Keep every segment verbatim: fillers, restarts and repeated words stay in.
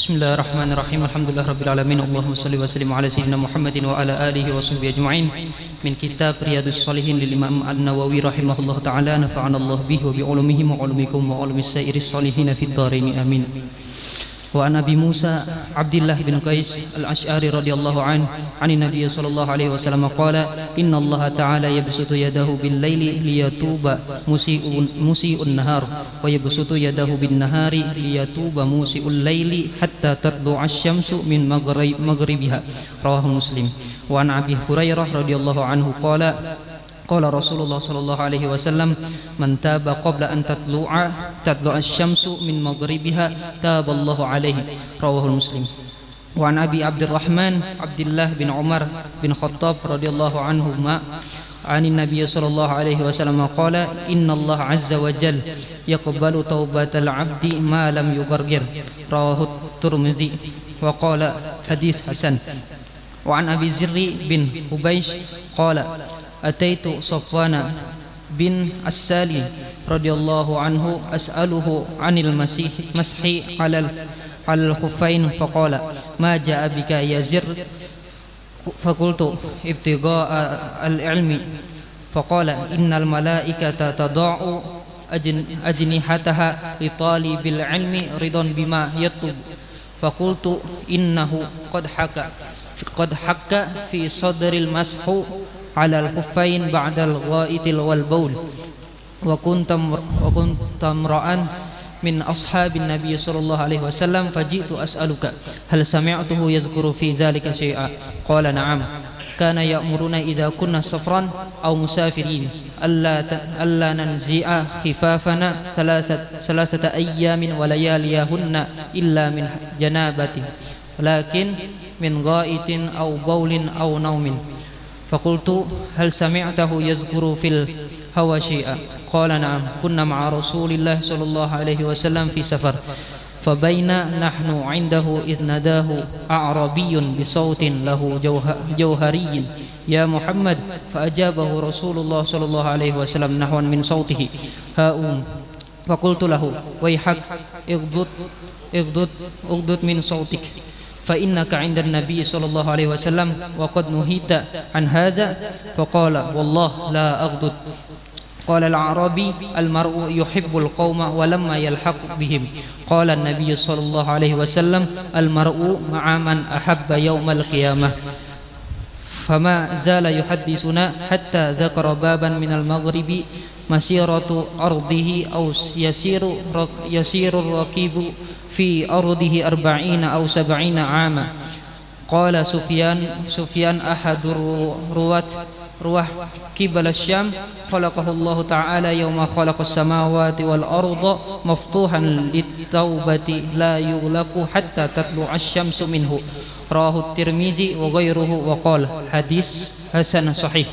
Bismillahirrahmanirrahim. Alhamdulillah rabbil alamin. Allahumma shalli wa sallim ala sayyidina Muhammadin wa ala alihi wa sahbihi ajma'in. Min kitab Riyadhus Shalihin lil Imam An-Nawawi rahimahullahu taala, nafa'ana Allah bihi wa bi ulumihi wa ulumikum wa ulumis sa'iris shalihin fid dharain amin. Wa an Abi Musa Abdullah bin Qais al-Ash'ari radhiyallahu anhu, 'ani Nabiy sallallahu alaihi wasallam qala, inna Allah ta'ala yabsutu yadahu bil laili liyatuba musii'un musii'un nahar wa yabsutu yadahu bin nahari liyatuba musii'ul laili hatta tatlu'a asy-syamsu min maghribiha. Rawahu Muslim. Wa an Abi Hurairah radhiyallahu anhu qala, qala Rasulullah sallallahu alaihi wasallam, man taba qabla an tatlu'a tatlu'a asy-syamsu min maghribiha taballahu alaihi. Rawahu Muslim. Wa an Abi Abdurrahman Abdullah bin Umar bin Khattab radhiyallahu anhuma, 'ani Nabiy sallallahu alaihi wasallam qala, innallaha 'azza wa jalla yaqbalu taubatal 'abdi ma lam yugargir. Rawahu Tirmidzi wa qala hadis hasan. Wa an Abi Zirri bin Hubaysh qala, ataitu Safwana bin As-Sali radhiyallahu anhu as'aluhu 'anil masih mashi 'alal al khuffain faqala, ma ja'a bika ya Zir? Faqultu ibtigha'a al-'ilmi. Faqala, innal malaikata tada'u ajnihataha li talibil 'ilmi ridan bima yatlub. Faqultu innahu qad haka qad hakka fi sadril mashu 'ala al-khuffain ba'da al-gha'itil wal baul. Wa kuntam wa kuntam ra'an min ashabin nabiy sallallahu alaihi wasallam faji'tu as'aluka hal sami'tuhu yadhkuru fi dhalika syai'a. Qala na'am, kana ya'muruna idza kunna safran aw musafirin alla alla nanzi'a khifafana thalathat thalathata ayyamin wa layaliyahunna illa min janabatin lakin min gha'itin aw baulin aw naumin. Faqultu hal sami'tahu yadhkuru fil hawa syai'a? Qala na'am, kunna ma'a Rasulillah sallallahu alaihi wasallam fi safar fabaina nahnu 'indahu idh nadahu a'rabiyyun bi sautin lahu jawhariyyin ya Muhammad, faajabahu Rasulullah sallallahu alaihi wasallam nahwan min sautihi ha'um. Faqultu lahu wayhak ighdud ighdud ighdud min sautik fa innaka 'inda an-nabiy sallallahu alaihi wasallam wa qad nuhita an hadha. Faqala wallah la aghdud. Qala al-a'rabi al-mar'u yuhibbul qauma wa lamma yalhaq bihim. Qala an-nabiy sallallahu alaihi wasallam al-mar'u ma'a man ahabba yawmal qiyamah. Fama zala yuhaddithuna hatta dzakara baban min al-maghribi masiratu ardihi aw yasiru yasiru rakibu fi ardihi arba'ina aw sab'ina 'ama. Qala Sufyan Sufyan ahadur ruwat ruwah qibala asy-syam khalaqahu Allah ta'ala yawma khalaqas samawati wal arda maftuhan lit-taubati la yughlaqu hatta tatlu'a asy-syamsu minhu. Rawahu Tirmidzi wa ghairuhu wa qala hadis hasan sahih.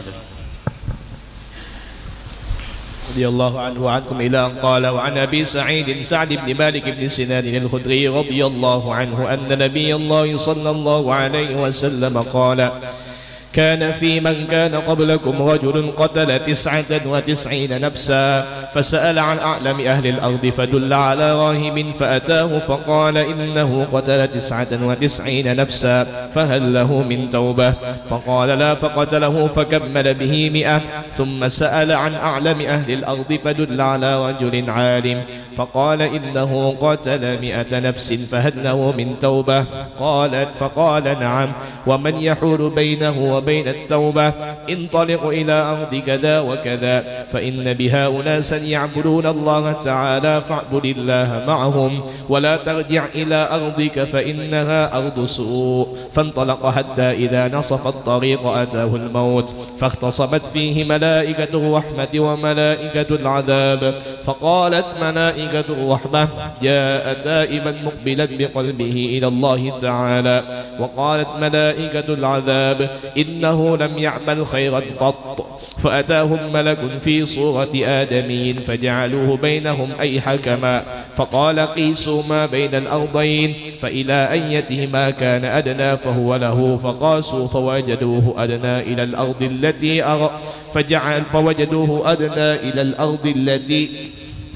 رضي الله عنه وعنكم إلى أن قال, وعن أبي سعيد سعد بن مالك بن سنان الخدري رضي الله عنه أن نبي الله صلى الله عليه وسلم قال, كان في من كان قبلكم رجل قتل تسعة وتسعين نفسا فسأل عن أعلم أهل الأرض فدل على راهب فأتاه فقال إنه قتل تسعة وتسعين نفسا فهل له من توبة؟ فقال لا، فقتله فكمل به مئة. ثم سأل عن أعلم أهل الأرض فدل على رجل عالم فقال إنه قتل مئة نفس فهل له من توبة؟ قال فقال نعم. ومن يحول بينه وبين التوبة؟ انطلق إلى أرض كذا وكذا فإن بها أناسا يعبدون الله تعالى فاعبد الله معهم ولا ترجع إلى أرضك فإنها أرض سوء. فانطلق حتى إذا نصف الطريق أتاه الموت فاختصمت فيه ملائكة الرحمة وملائكة العذاب. فقالت ملائكة الرحمة جاء تائبا مقبلا بقلبه إلى الله تعالى. وقالت ملائكة العذاب إنه لم يعمل خيرا قط. فأتاهم ملك في صورة آدمي فجعلوه بينهم أي حكما. فقال قيسوا ما بين الأرضين فإلى أيتهما كان أدنى فهو له. فقاسوا فوجدوه أدنى إلى الأرض التي أر فجعل فوجدوه أدنى إلى الأرض التي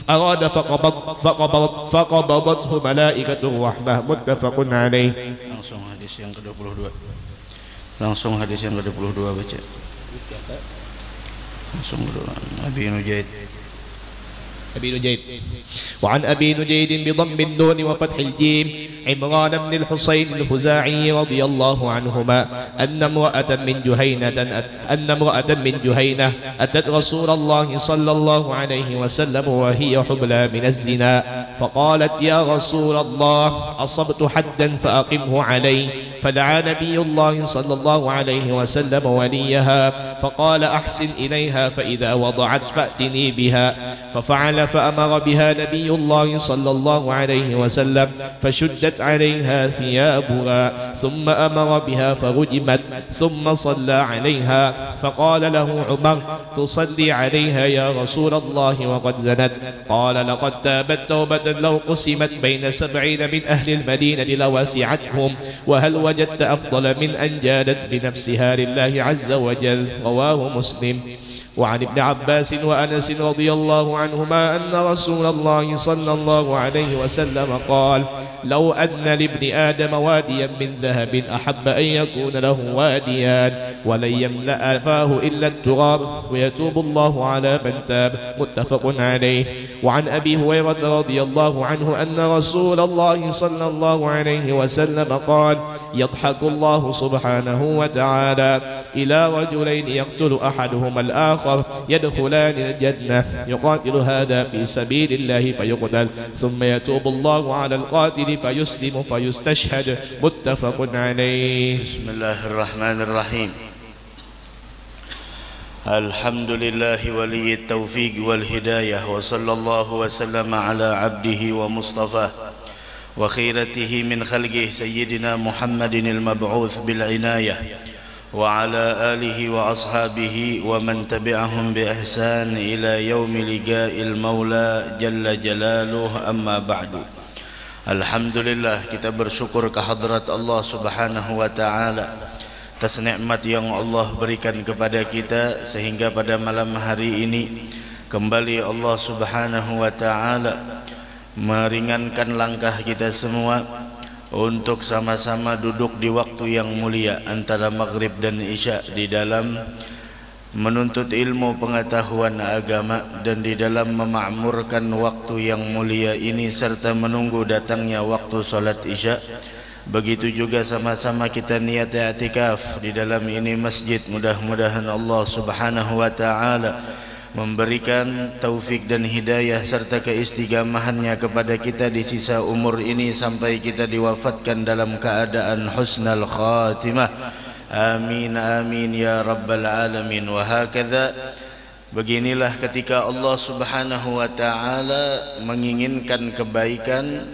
أراد فقبض فقبض فقبضته ملائكة الرحمة متفق عليه. Langsung hadis yang ke dua puluh dua. Langsung hadis yang ke dua puluh dua baca. Langsung dulu. Abi Nujaid. أبي نجيد. وعن أبي نجيد بضم النون وفتح الجيم عمران بن الحصين الخزاعي رضي الله عنهما أن امرأة من جهينة أن امرأة من جهينة أتت رسول الله صلى الله عليه وسلم وهي حبلى من الزنا فقالت يا رسول الله أصبت حدا فأقمه علي فدعا نبي الله صلى الله عليه وسلم وليها فقال أحسن إليها فإذا وضعت فأتني بها ففعل فأمر بها نبي الله صلى الله عليه وسلم فشدت عليها ثيابها ثم أمر بها فرجمت ثم صلى عليها فقال له عمر تصلي عليها يا رسول الله وقد زنت قال لقد تابت توبة لو قسمت بين سبعين من أهل المدينة لواسعتهم وهل وجدت أفضل من أن جادت بنفسها لله عز وجل رواه مسلم. وعن ابن عباس وأنس رضي الله عنهما أن رسول الله صلى الله عليه وسلم قال لو أن لابن آدم واديا من ذهب أحب أن يكون له واديان ولن يملأ فاه إلا التراب ويتوب الله على من تاب متفق عليه. وعن أبي هريرة رضي الله عنه أن رسول الله صلى الله عليه وسلم قال يضحك الله سبحانه وتعالى إلى رجلين يقتل أحدهما الآخر يدخلان الجنة يقاتل هذا في سبيل الله فيقتل ثم يتوب الله على القاتل فيسلم فيستشهد متفق عليه. بسم الله الرحمن الرحيم. الحمد لله ولي التوفيق والهداية وصلى الله وسلم على عبده ومصطفاه وخيرته من خلقه سيدنا محمد المبعوث بالعناية وعلى آله وأصحابه ومن تبعهم بإحسان إلى يوم لقاء المولى جل جلاله. أما بعد. Alhamdulillah, kita bersyukur kehadrat Allah Subhanahu wa taala atas nikmat yang Allah berikan kepada kita sehingga pada malam hari ini kembali Allah Subhanahu wa taala meringankan langkah kita semua untuk sama-sama duduk di waktu yang mulia antara maghrib dan isya di dalam menuntut ilmu pengetahuan agama dan di dalam memakmurkan waktu yang mulia ini serta menunggu datangnya waktu salat isya. Begitu juga sama-sama kita niat i'tikaf di dalam ini masjid. Mudah-mudahan Allah Subhanahu wa taala memberikan taufik dan hidayah serta keistiqamahannya kepada kita di sisa umur ini sampai kita diwafatkan dalam keadaan husnal khatimah. Amin amin ya rabbal alamin. Wa hakadha, beginilah ketika Allah Subhanahu wa taala menginginkan kebaikan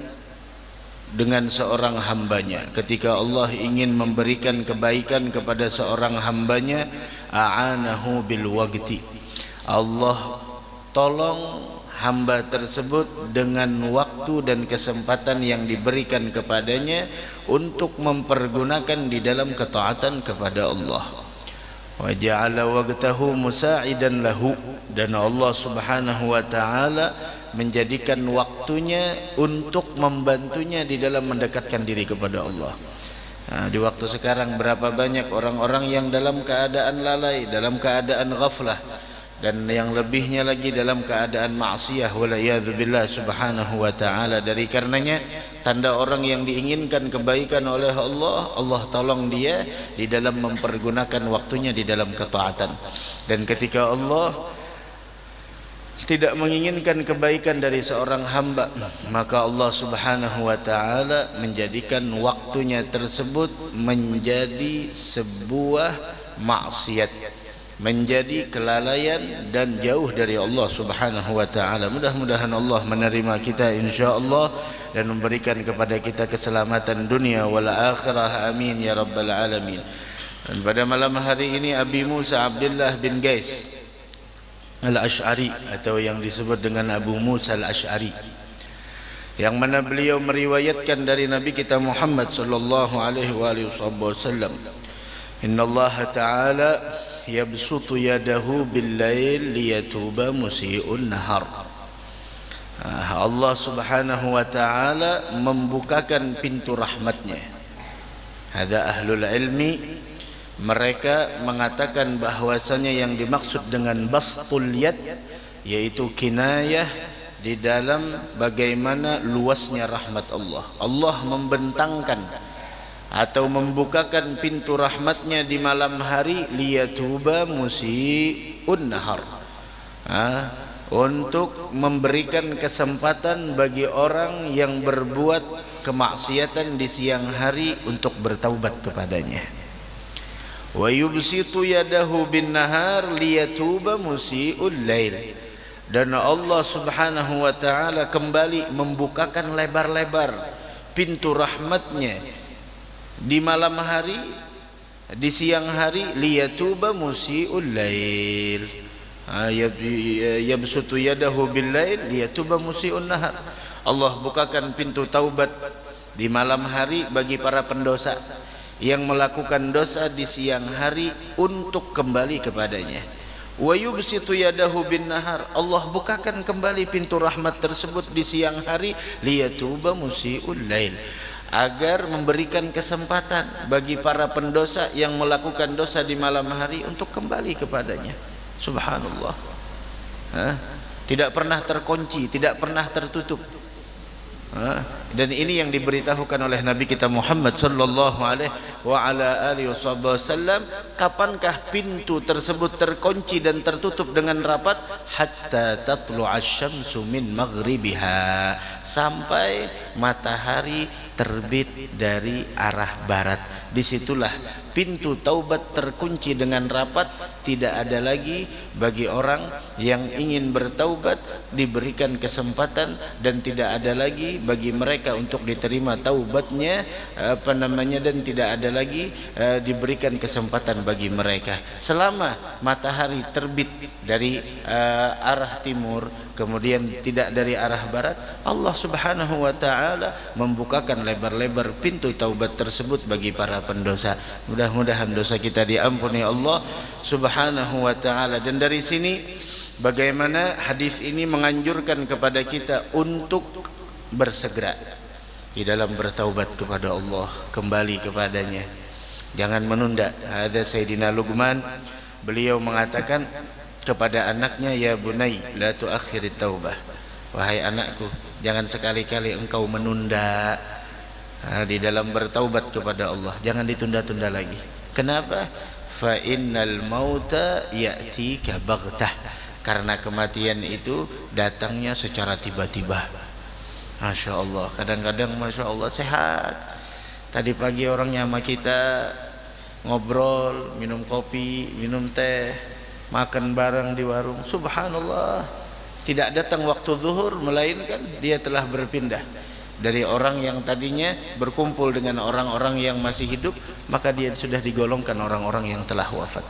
dengan seorang hambanya. Ketika Allah ingin memberikan kebaikan kepada seorang hambanya, a'anahu bil waqti, Allah tolong hamba tersebut dengan waktu dan kesempatan yang diberikan kepadanya untuk mempergunakan di dalam ketaatan kepada Allah. Wa ja'ala waqtahu musa'idan lahu, dan Allah Subhanahu wa taala menjadikan waktunya untuk membantunya di dalam mendekatkan diri kepada Allah. Nah, di waktu sekarang berapa banyak orang-orang yang dalam keadaan lalai, dalam keadaan ghaflah, dan yang lebihnya lagi dalam keadaan maksiyah waliyadzubillah subhanahu wa ta'ala. Dari karenanya tanda orang yang diinginkan kebaikan oleh Allah, Allah tolong dia di dalam mempergunakan waktunya di dalam ketaatan. Dan ketika Allah tidak menginginkan kebaikan dari seorang hamba, maka Allah Subhanahu wa taala menjadikan waktunya tersebut menjadi sebuah maksiat, menjadi kelalaian dan jauh dari Allah Subhanahu wa taala. Mudah-mudahan Allah menerima kita insyaallah dan memberikan kepada kita keselamatan dunia wal akhirah. Amin ya rabbal alamin. Dan pada malam hari ini Abi Musa Abdullah bin Qais Al-Ash'ari, atau yang disebut dengan Abu Musa Al-Ash'ari, yang mana beliau meriwayatkan dari Nabi kita Muhammad sallallahu alaihi wasallam, Inna Allah Ta'ala yabsutu yadahu bil-lail liyatuba musii'un nahar. Allah Subhanahu wa taala membukakan pintu rahmatnya. Hadza ahlul ilmi, mereka mengatakan bahwasanya yang dimaksud dengan bastul yad yaitu kinayah di dalam bagaimana luasnya rahmat Allah. Allah membentangkan atau membukakan pintu rahmatnya di malam hari liyatuba musii'un nahar, ha? Untuk memberikan kesempatan bagi orang yang berbuat kemaksiatan di siang hari untuk bertaubat kepadanya. Wa yubsitu yadahu bin nahar liyatuba musii'ul lail, dan Allah Subhanahu wa taala kembali membukakan lebar-lebar pintu rahmatnya di malam hari, di siang hari, liyatuba musii'ul lail, yabsutu yadahu bil lail liyatuba musii'un nahar. Allah bukakan pintu taubat di malam hari bagi para pendosa yang melakukan dosa di siang hari untuk kembali kepadanya. Wa yubsitu yadahu bin nahar, Allah bukakan kembali pintu rahmat tersebut di siang hari liyatuba musii'ul lail, agar memberikan kesempatan bagi para pendosa yang melakukan dosa di malam hari untuk kembali kepadanya. Subhanallah, ha? Tidak pernah terkunci, tidak pernah tertutup. Ha? Dan ini yang diberitahukan oleh Nabi kita Muhammad sallallahu alaihi wa ala alihi wasallam. Kapankah pintu tersebut terkunci dan tertutup dengan rapat? Hatta tatlu'asy syamsu min maghribiha, sampai matahari terbit dari arah barat. Disitulah pintu taubat terkunci dengan rapat. Tidak ada lagi bagi orang yang ingin bertaubat diberikan kesempatan, dan tidak ada lagi bagi mereka untuk diterima taubatnya, apa namanya, dan tidak ada lagi uh, diberikan kesempatan bagi mereka selama matahari terbit dari uh, arah timur, kemudian tidak dari arah barat. Allah Subhanahu wa taala membukakan lebar-lebar pintu taubat tersebut bagi para pendosa. Mudah-mudahan dosa kita diampuni Allah Subhanahu wa taala. Dan dari sini bagaimana hadis ini menganjurkan kepada kita untuk bersegera di dalam bertaubat kepada Allah, kembali kepadanya, jangan menunda. Ada Sayyidina Luqman, beliau mengatakan kepada anaknya, ya bunai la tuakhirit taubah, wahai anakku, jangan sekali-kali engkau menunda nah, di dalam bertaubat kepada Allah, jangan ditunda-tunda lagi. Kenapa? Fa innal mauta ya'tika baghtah, karena kematian itu datangnya secara tiba-tiba. Masya Allah, kadang-kadang Masya Allah sehat, tadi pagi orangnya sama kita ngobrol, minum kopi, minum teh, makan bareng di warung, subhanallah, tidak datang waktu zuhur, melainkan dia telah berpindah dari orang yang tadinya berkumpul dengan orang-orang yang masih hidup, maka dia sudah digolongkan orang-orang yang telah wafat.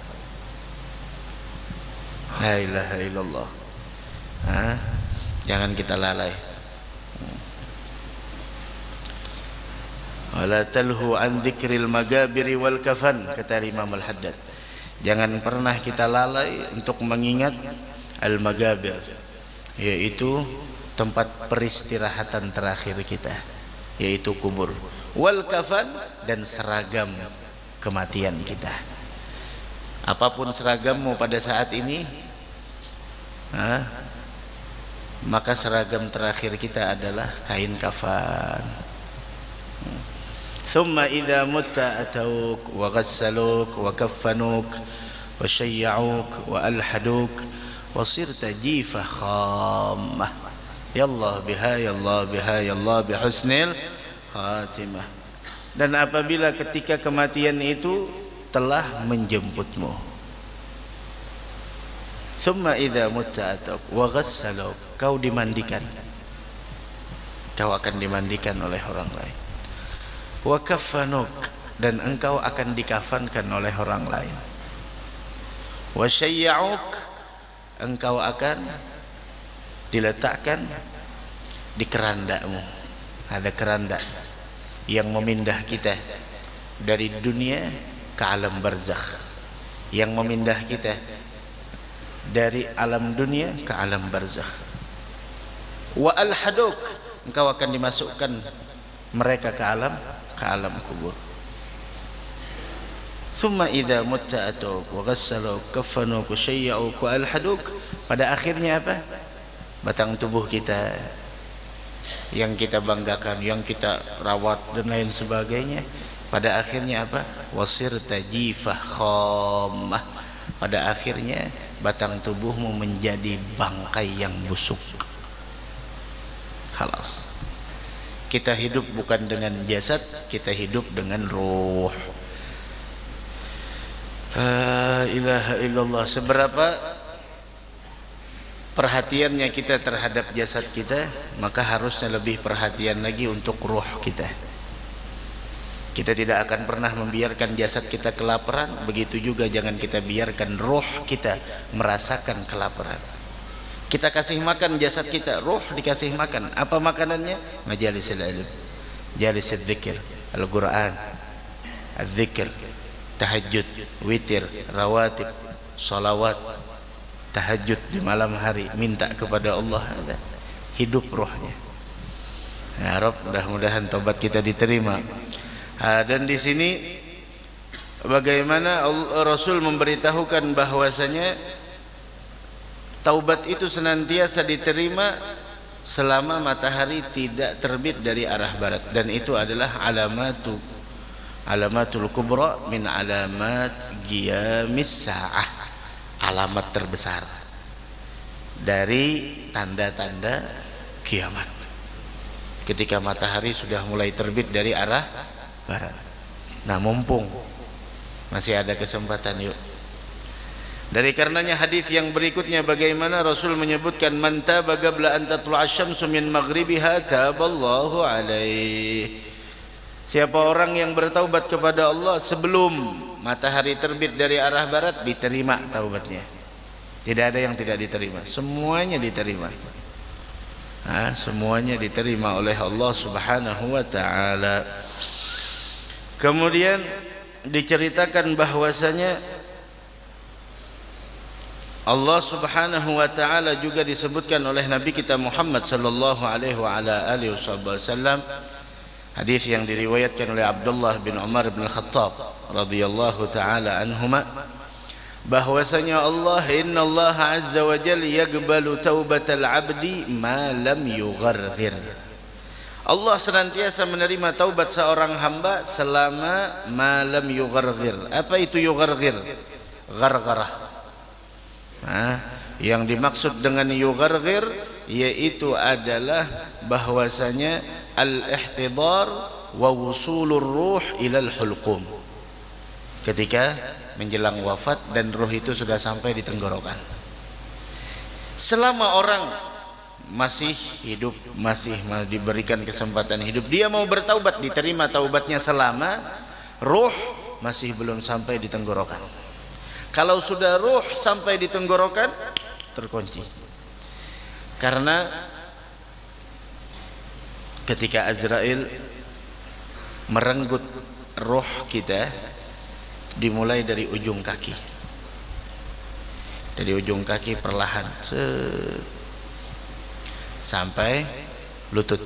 La ilaha illallah. Nah, jangan kita lalai. Wala talhu an dzikril magabiri wal kafan, kata Imam Al-Haddad. Jangan pernah kita lalai untuk mengingat al-magabir, yaitu tempat peristirahatan terakhir kita, yaitu kubur. Wal kafan, dan seragam kematian kita. Apapun seragammu pada saat ini, ha, maka seragam terakhir kita adalah kain kafan. Thumma idza mutta atauk wa ghassaluk wa kaffanuk wa syayya'uk wa alhaduk wa sirta jifa khammah. Ya Allah biha, ya Allah biha, ya Allah bihusnil khatimah. Dan apabila ketika kematian itu telah menjemputmu, thumma idza mutta atauk wa ghassaluk, kau dimandikan, kau akan dimandikan oleh orang lain. Wa kaffanuk, dan engkau akan dikafankan oleh orang lain. Wa syayya'uk, engkau akan diletakkan di kerandamu. Ada keranda yang memindah kita dari dunia ke alam barzakh, yang memindah kita dari alam dunia ke alam barzakh. Wa alhaduk, engkau akan dimasukkan mereka ke alam ke alam kubur. Thumma idza mutta atuk wa ghassaluk kaffanuk syayya'uk wa alhaduk. Pada akhirnya apa? Batang tubuh kita yang kita banggakan, yang kita rawat dan lain sebagainya, pada akhirnya apa? Wasirta jifah khammah. Pada akhirnya batang tubuhmu menjadi bangkai yang busuk. Khalas. Kita hidup bukan dengan jasad, kita hidup dengan ruh. La ilaha illallah. Seberapa perhatiannya kita terhadap jasad kita, maka harusnya lebih perhatian lagi untuk ruh kita. Kita tidak akan pernah membiarkan jasad kita kelaparan, begitu juga jangan kita biarkan ruh kita merasakan kelaparan. Kita kasih makan jasad kita, ruh dikasih makan. Apa makanannya? Majalisil ilm, majalisil dzikir, Al-Quran, al-dzikir, tahajud, witir, rawatib, salawat, tahajud di malam hari, minta kepada Allah, hidup rohnya. Ya Rabb, mudah-mudahan tobat kita diterima. Ha, dan di sini bagaimana Rasul memberitahukan bahwasanya taubat itu senantiasa diterima selama matahari tidak terbit dari arah barat, dan itu adalah alamatu alamatul kubra min alamat qiyamis saah, alamat terbesar dari tanda-tanda kiamat. Ketika matahari sudah mulai terbit dari arah barat. Nah, mumpung masih ada kesempatan, yuk. Dari karenanya hadis yang berikutnya bagaimana Rasul menyebutkan man taba qabla an tatlu'a asy-syamsu min maghribiha taballahu alaihi. Siapa orang yang bertaubat kepada Allah sebelum matahari terbit dari arah barat, diterima taubatnya. Tidak ada yang tidak diterima, semuanya diterima. Nah, semuanya diterima oleh Allah Subhanahu wa taala. Kemudian diceritakan bahwasanya Allah Subhanahu wa taala juga disebutkan oleh Nabi kita Muhammad sallallahu alaihi wa ala alihi wasallam, hadis yang diriwayatkan oleh Abdullah bin Umar bin Khattab radhiyallahu taala anhuma, bahwasanya Allah innallaha azza wa jalla yaqbalu taubatal abdi ma lam yugharghir. Allah senantiasa menerima taubat seorang hamba selama ma lam yugharghir. Apa itu yugharghir? Ghargharah. Nah, yang dimaksud dengan yugharghir yaitu adalah bahwasanya al-ihtidar wa wusulur ruh ilal hulqum. Ketika menjelang wafat dan ruh itu sudah sampai di tenggorokan. Selama orang masih hidup, masih diberikan kesempatan hidup, dia mau bertaubat, diterima taubatnya selama ruh masih belum sampai di tenggorokan. Kalau sudah ruh sampai di tenggorokan, terkunci. Karena ketika Azrail merenggut ruh kita, dimulai dari ujung kaki, dari ujung kaki perlahan sampai lutut.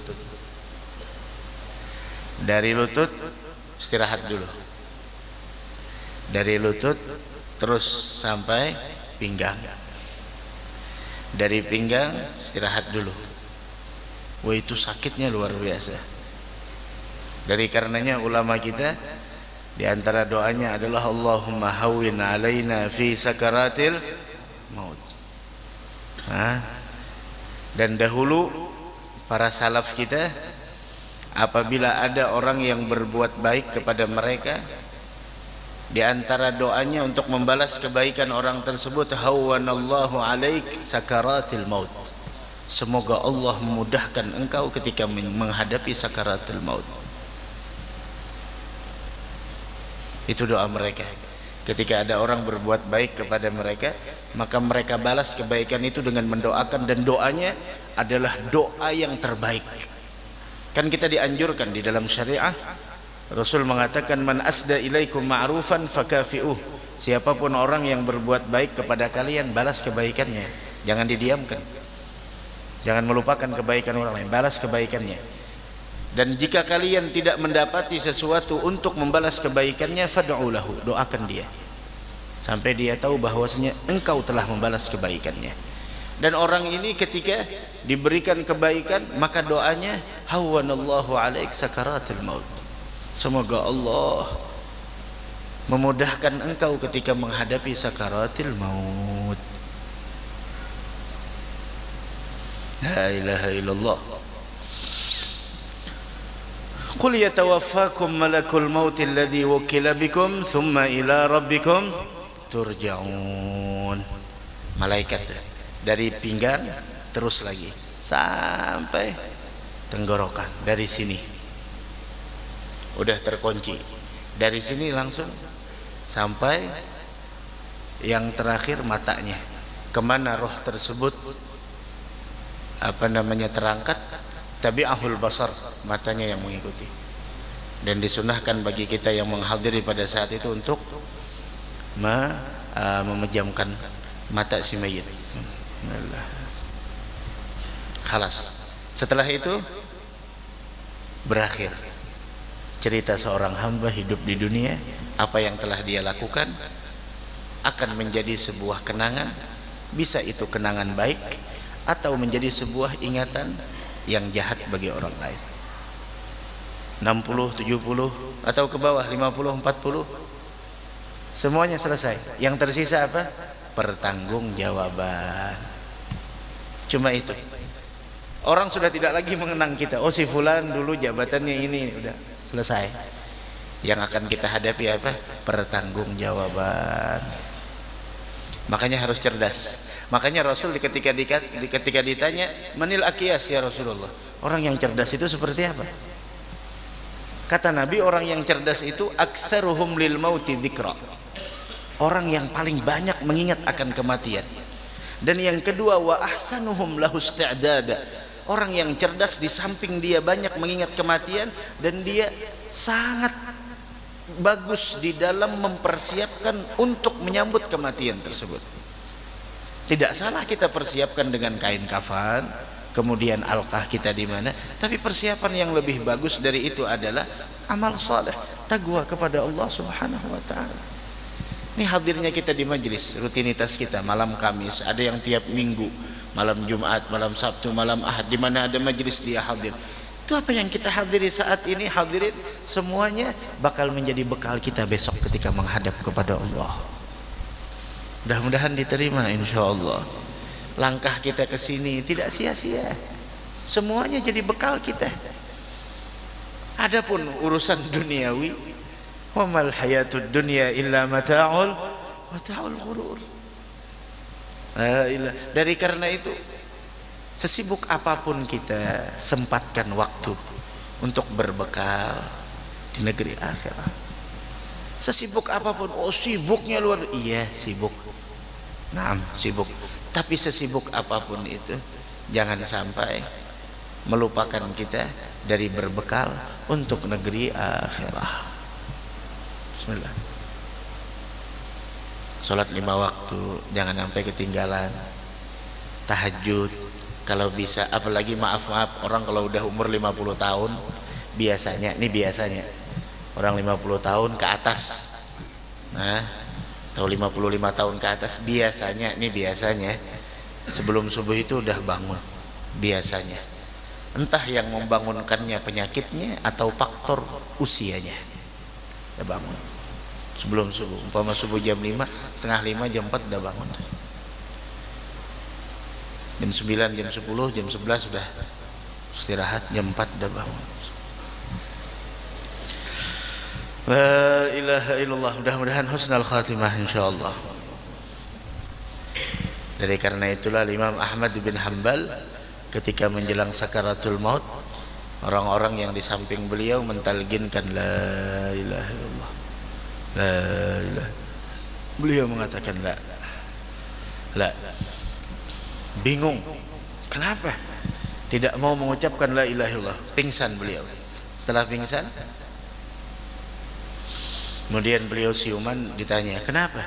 Dari lutut istirahat dulu, dari lutut terus sampai pinggang, dari pinggang istirahat dulu. Wah, itu sakitnya luar biasa. Dari karenanya ulama kita di antara doanya adalah Allahumma hawwin alaina fi sakaratil maut. Nah, dan dahulu para salaf kita apabila ada orang yang berbuat baik kepada mereka, di antara doanya untuk membalas kebaikan orang tersebut, hawwanallahu alaik sakaratil maut. Semoga Allah memudahkan engkau ketika menghadapi sakaratul maut. Itu doa mereka. Ketika ada orang berbuat baik kepada mereka, maka mereka balas kebaikan itu dengan mendoakan, dan doanya adalah doa yang terbaik. Kan kita dianjurkan di dalam syariah, Rasul mengatakan man asda ilaikum ma'rufan fakafi'uh. Siapapun orang yang berbuat baik kepada kalian, balas kebaikannya, jangan didiamkan. Jangan melupakan kebaikan orang lain, balas kebaikannya. Dan jika kalian tidak mendapati sesuatu untuk membalas kebaikannya, fad'u lahu, doakan dia sampai dia tahu bahwasanya engkau telah membalas kebaikannya. Dan orang ini ketika diberikan kebaikan, maka doanya hawwanallahu alaik sakaratul maut, semoga Allah memudahkan engkau ketika menghadapi sakaratul maut. La ilaha illallah. Qul yatawaffakum malakul maut alladhi wukila bikum thumma ila rabbikum turja'un. Malaikat dari pinggang terus lagi sampai tenggorokan, dari sini udah terkunci, dari sini langsung sampai yang terakhir matanya. Kemana roh tersebut apa namanya terangkat, tabi'ahul basar, matanya yang mengikuti. Dan disunahkan bagi kita yang menghadiri pada saat itu untuk me, uh, memejamkan mata si mayit. Khalas. Setelah itu berakhir cerita seorang hamba hidup di dunia. Apa yang telah dia lakukan akan menjadi sebuah kenangan, bisa itu kenangan baik atau menjadi sebuah ingatan yang jahat bagi orang lain. Enam puluh, tujuh puluh atau ke bawah, lima puluh, empat puluh, semuanya selesai. Yang tersisa apa? Pertanggungjawaban. Cuma itu. Orang sudah tidak lagi mengenang kita. Oh, si fulan dulu jabatannya ini, udah selesai. Yang akan kita hadapi apa? Pertanggungjawaban. Makanya harus cerdas. Makanya Rasul ketika ketika ditanya, manil akiyas ya Rasulullah, orang yang cerdas itu seperti apa? Kata Nabi, orang yang cerdas itu aktsaruhum lil mauti dzikra, orang yang paling banyak mengingat akan kematian. Dan yang kedua, wa ahsanuhum lahu isti'dada, orang yang cerdas di samping dia banyak mengingat kematian dan dia sangat bagus di dalam mempersiapkan untuk menyambut kematian tersebut. Tidak salah kita persiapkan dengan kain kafan, kemudian alqah kita di mana, tapi persiapan yang lebih bagus dari itu adalah amal saleh, takwa kepada Allah Subhanahu wa taala. Ini hadirnya kita di majelis, rutinitas kita malam Kamis, ada yang tiap minggu, malam Jumat, malam Sabtu, malam Ahad, di mana ada majelis dia hadir. Itu apa yang kita hadiri saat ini, hadirin semuanya bakal menjadi bekal kita besok ketika menghadap kepada Allah. Mudah-mudahan diterima insyaallah. Langkah kita ke sini tidak sia-sia. Semuanya jadi bekal kita. Adapun urusan duniawi, wa mal hayatud dunya illa mata'ul mata'ul ghurur. La ilaha. Dari karena itu, sesibuk apapun kita, sempatkan waktu untuk berbekal di negeri akhirat. Sesibuk apapun, oh sibuknya luar, iya sibuk. Naam, sibuk. Tapi sesibuk apapun itu, jangan sampai melupakan kita dari berbekal untuk negeri akhirat. Bismillah. Salat lima waktu jangan sampai ketinggalan. Tahajud kalau bisa, apalagi maaf maaf orang kalau udah umur lima puluh tahun, biasanya ini biasanya orang lima puluh tahun ke atas, nah atau lima puluh lima tahun ke atas, biasanya ini biasanya sebelum subuh itu udah bangun biasanya. Entah yang membangunkannya penyakitnya atau faktor usianya, udah bangun sebelum subuh. Umpama subuh jam lima, setengah lima, jam empat udah bangun. Jam sembilan, jam sepuluh, jam sebelas sudah istirahat, jam empat udah bangun. La ilaha illallah. Mudah-mudahan husnul khatimah insyaallah. Dari karena itulah Imam Ahmad bin Hanbal ketika menjelang sakaratul maut, orang-orang yang di samping beliau mentalginkan la ilaha illallah, la ilaha. Beliau mengatakan la, la. Bingung, kenapa tidak mau mengucapkan la ilaha illallah? Pingsan beliau. Setelah pingsan, kemudian beliau siuman, ditanya kenapa,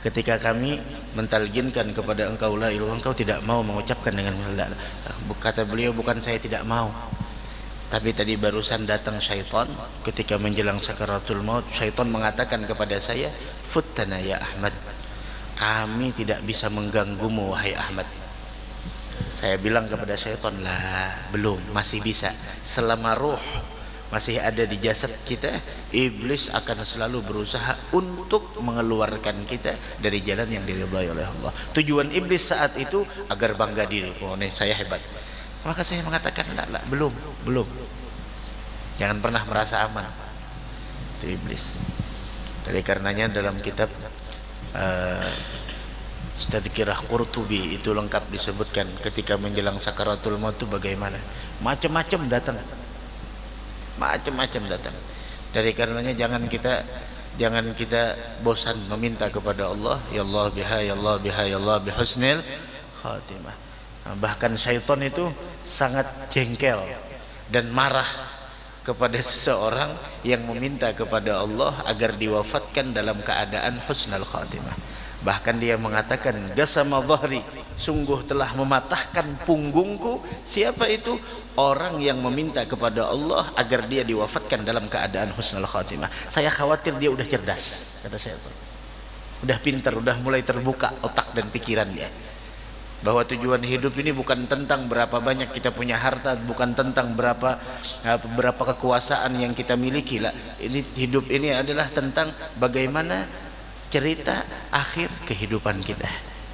ketika kami mentalginkan kepada engkau la ilaha, engkau tidak mau mengucapkan dengan la. Kata beliau, bukan saya tidak mau, tapi tadi barusan datang syaitan ketika menjelang sakaratul maut. Syaitan mengatakan kepada saya, futtana ya Ahmad, kami tidak bisa mengganggumu wahai Ahmad. Saya bilang kepada syaitan, lah belum, masih bisa. Selama ruh masih ada di jasad kita, iblis akan selalu berusaha untuk mengeluarkan kita dari jalan yang diridhai oleh Allah. Tujuan iblis saat itu agar bangga diri, oh nih saya hebat. Maka saya mengatakan, lah, lah belum, belum. Jangan pernah merasa aman. Itu iblis. Dari karenanya dalam kitab uh, Tadhkirah Qurtubi itu lengkap disebutkan ketika menjelang sakaratul maut itu bagaimana. Macam-macam datang. Macam-macam datang. Dari karenanya jangan kita jangan kita bosan meminta kepada Allah, ya Allah biha ya Allah biha ya Allah bihusnil khatimah. Nah, bahkan syaitan itu sangat jengkel dan marah kepada seseorang yang meminta kepada Allah agar diwafatkan dalam keadaan husnul khatimah. Bahkan dia mengatakan, gasama dhahri, sungguh telah mematahkan punggungku. Siapa itu? Orang yang meminta kepada Allah agar dia diwafatkan dalam keadaan husnul khatimah. Saya khawatir dia udah cerdas, kata saya, udah pintar, udah mulai terbuka otak dan pikirannya, bahwa tujuan hidup ini bukan tentang berapa banyak kita punya harta, bukan tentang berapa berapa kekuasaan yang kita miliki lah. Ini hidup ini adalah tentang bagaimana cerita akhir kehidupan kita.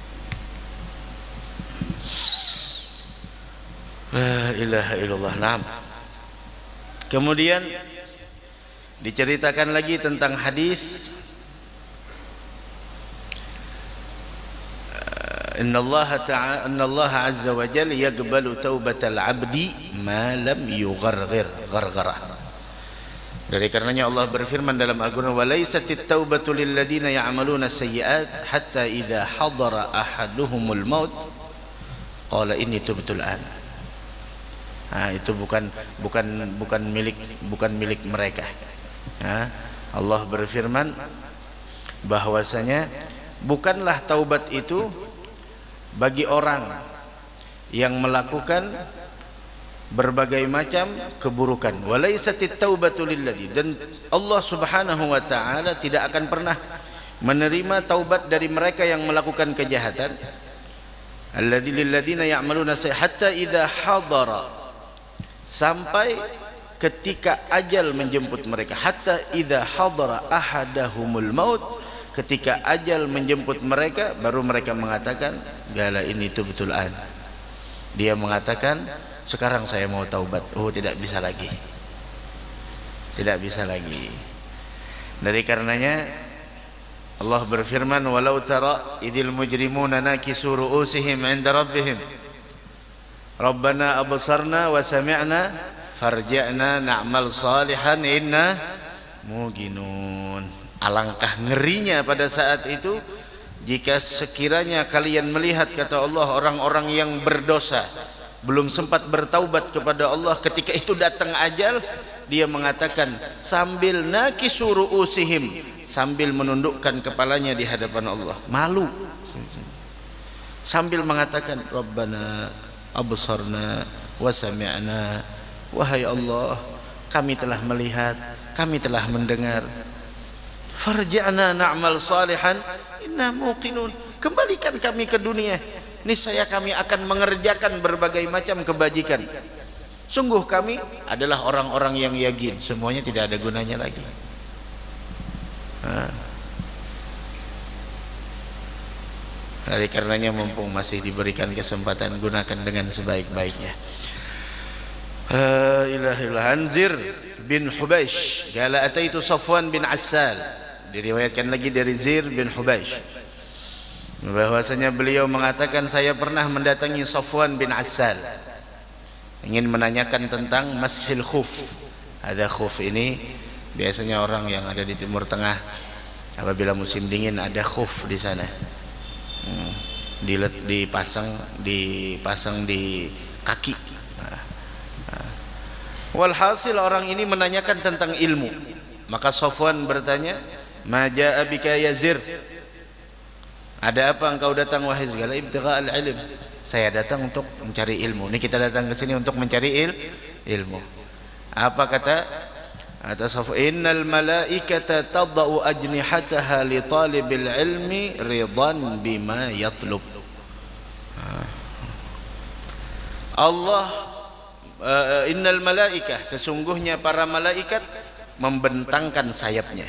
La ilaha illallah. Naam. Kemudian diceritakan lagi tentang hadis Inna Allah ta'ala Inna Allah azza wa jalla yaqbalu taubatal 'abdi ma lam yugharghir ghargharah. Dari karenanya Allah berfirman dalam Al-Quran, walaisatit taubatu lil ladina ya'maluna sayyi'at hatta idza hadara ahaduhumul maut qala inni tubtu al-an. Nah, itu bukan bukan bukan milik bukan milik mereka. Nah, Allah berfirman bahwasanya bukanlah taubat itu bagi orang yang melakukan berbagai macam keburukan. Walaisatit taubatu lilladzi, dan Allah Subhanahu wa taala tidak akan pernah menerima taubat dari mereka yang melakukan kejahatan. Alladzi lilladzina ya'maluna hatta idza hadara, sampai ketika ajal menjemput mereka. Hatta idza hadara ahadahumul maut, ketika ajal menjemput mereka baru mereka mengatakan gala ini itu betul an. Dia mengatakan sekarang saya mau taubat. Oh, tidak bisa lagi, tidak bisa lagi. Dari karenanya Allah berfirman, walau tara idil mujrimuna nakisu ru'usihim 'inda rabbihim rabbana absarna wa sami'na farji'na na'mal salihan inna muqinun. Alangkah ngerinya pada saat itu jika sekiranya kalian melihat, kata Allah, orang-orang yang berdosa belum sempat bertaubat kepada Allah, ketika itu datang ajal, dia mengatakan sambil nakisu ru'usihim, sambil menundukkan kepalanya di hadapan Allah, malu, sambil mengatakan rabbana absarna wa sami'na, wahai Allah, kami telah melihat, kami telah mendengar, farji'na na'mal salihan inna muqinun, kembalikan kami ke dunia, niscaya kami akan mengerjakan berbagai macam kebajikan. Sungguh kami adalah orang-orang yang yakin, semuanya tidak ada gunanya lagi. Nah, dari karenanya mumpung masih diberikan kesempatan, gunakan dengan sebaik-baiknya. La ilaha illallah. Anzir bin Hubaish qala ataitu Safwan bin Assal, diriwayatkan lagi dari Zir bin Hubaish bahwasanya beliau mengatakan, saya pernah mendatangi Safwan bin Assal, ingin menanyakan tentang mashil khuf. Ada khuf ini biasanya orang yang ada di Timur Tengah apabila musim dingin ada khuf di sana, hmm. Dilet, dipasang dipasang di kaki. Nah, nah. Walhasil orang ini menanyakan tentang ilmu. Maka Safwan bertanya, ma jaa bika ya Zir, Ada apa engkau datang wahai segala ibtigha al-ilm? Saya datang untuk mencari ilmu. Ini kita datang ke sini untuk mencari il ilmu. Apa kata atasaf innal malaikata tadau ajnihataha li talibil ilmi ridan bima yatlub. Allah uh, innal malaikah, sesungguhnya para malaikat membentangkan sayapnya.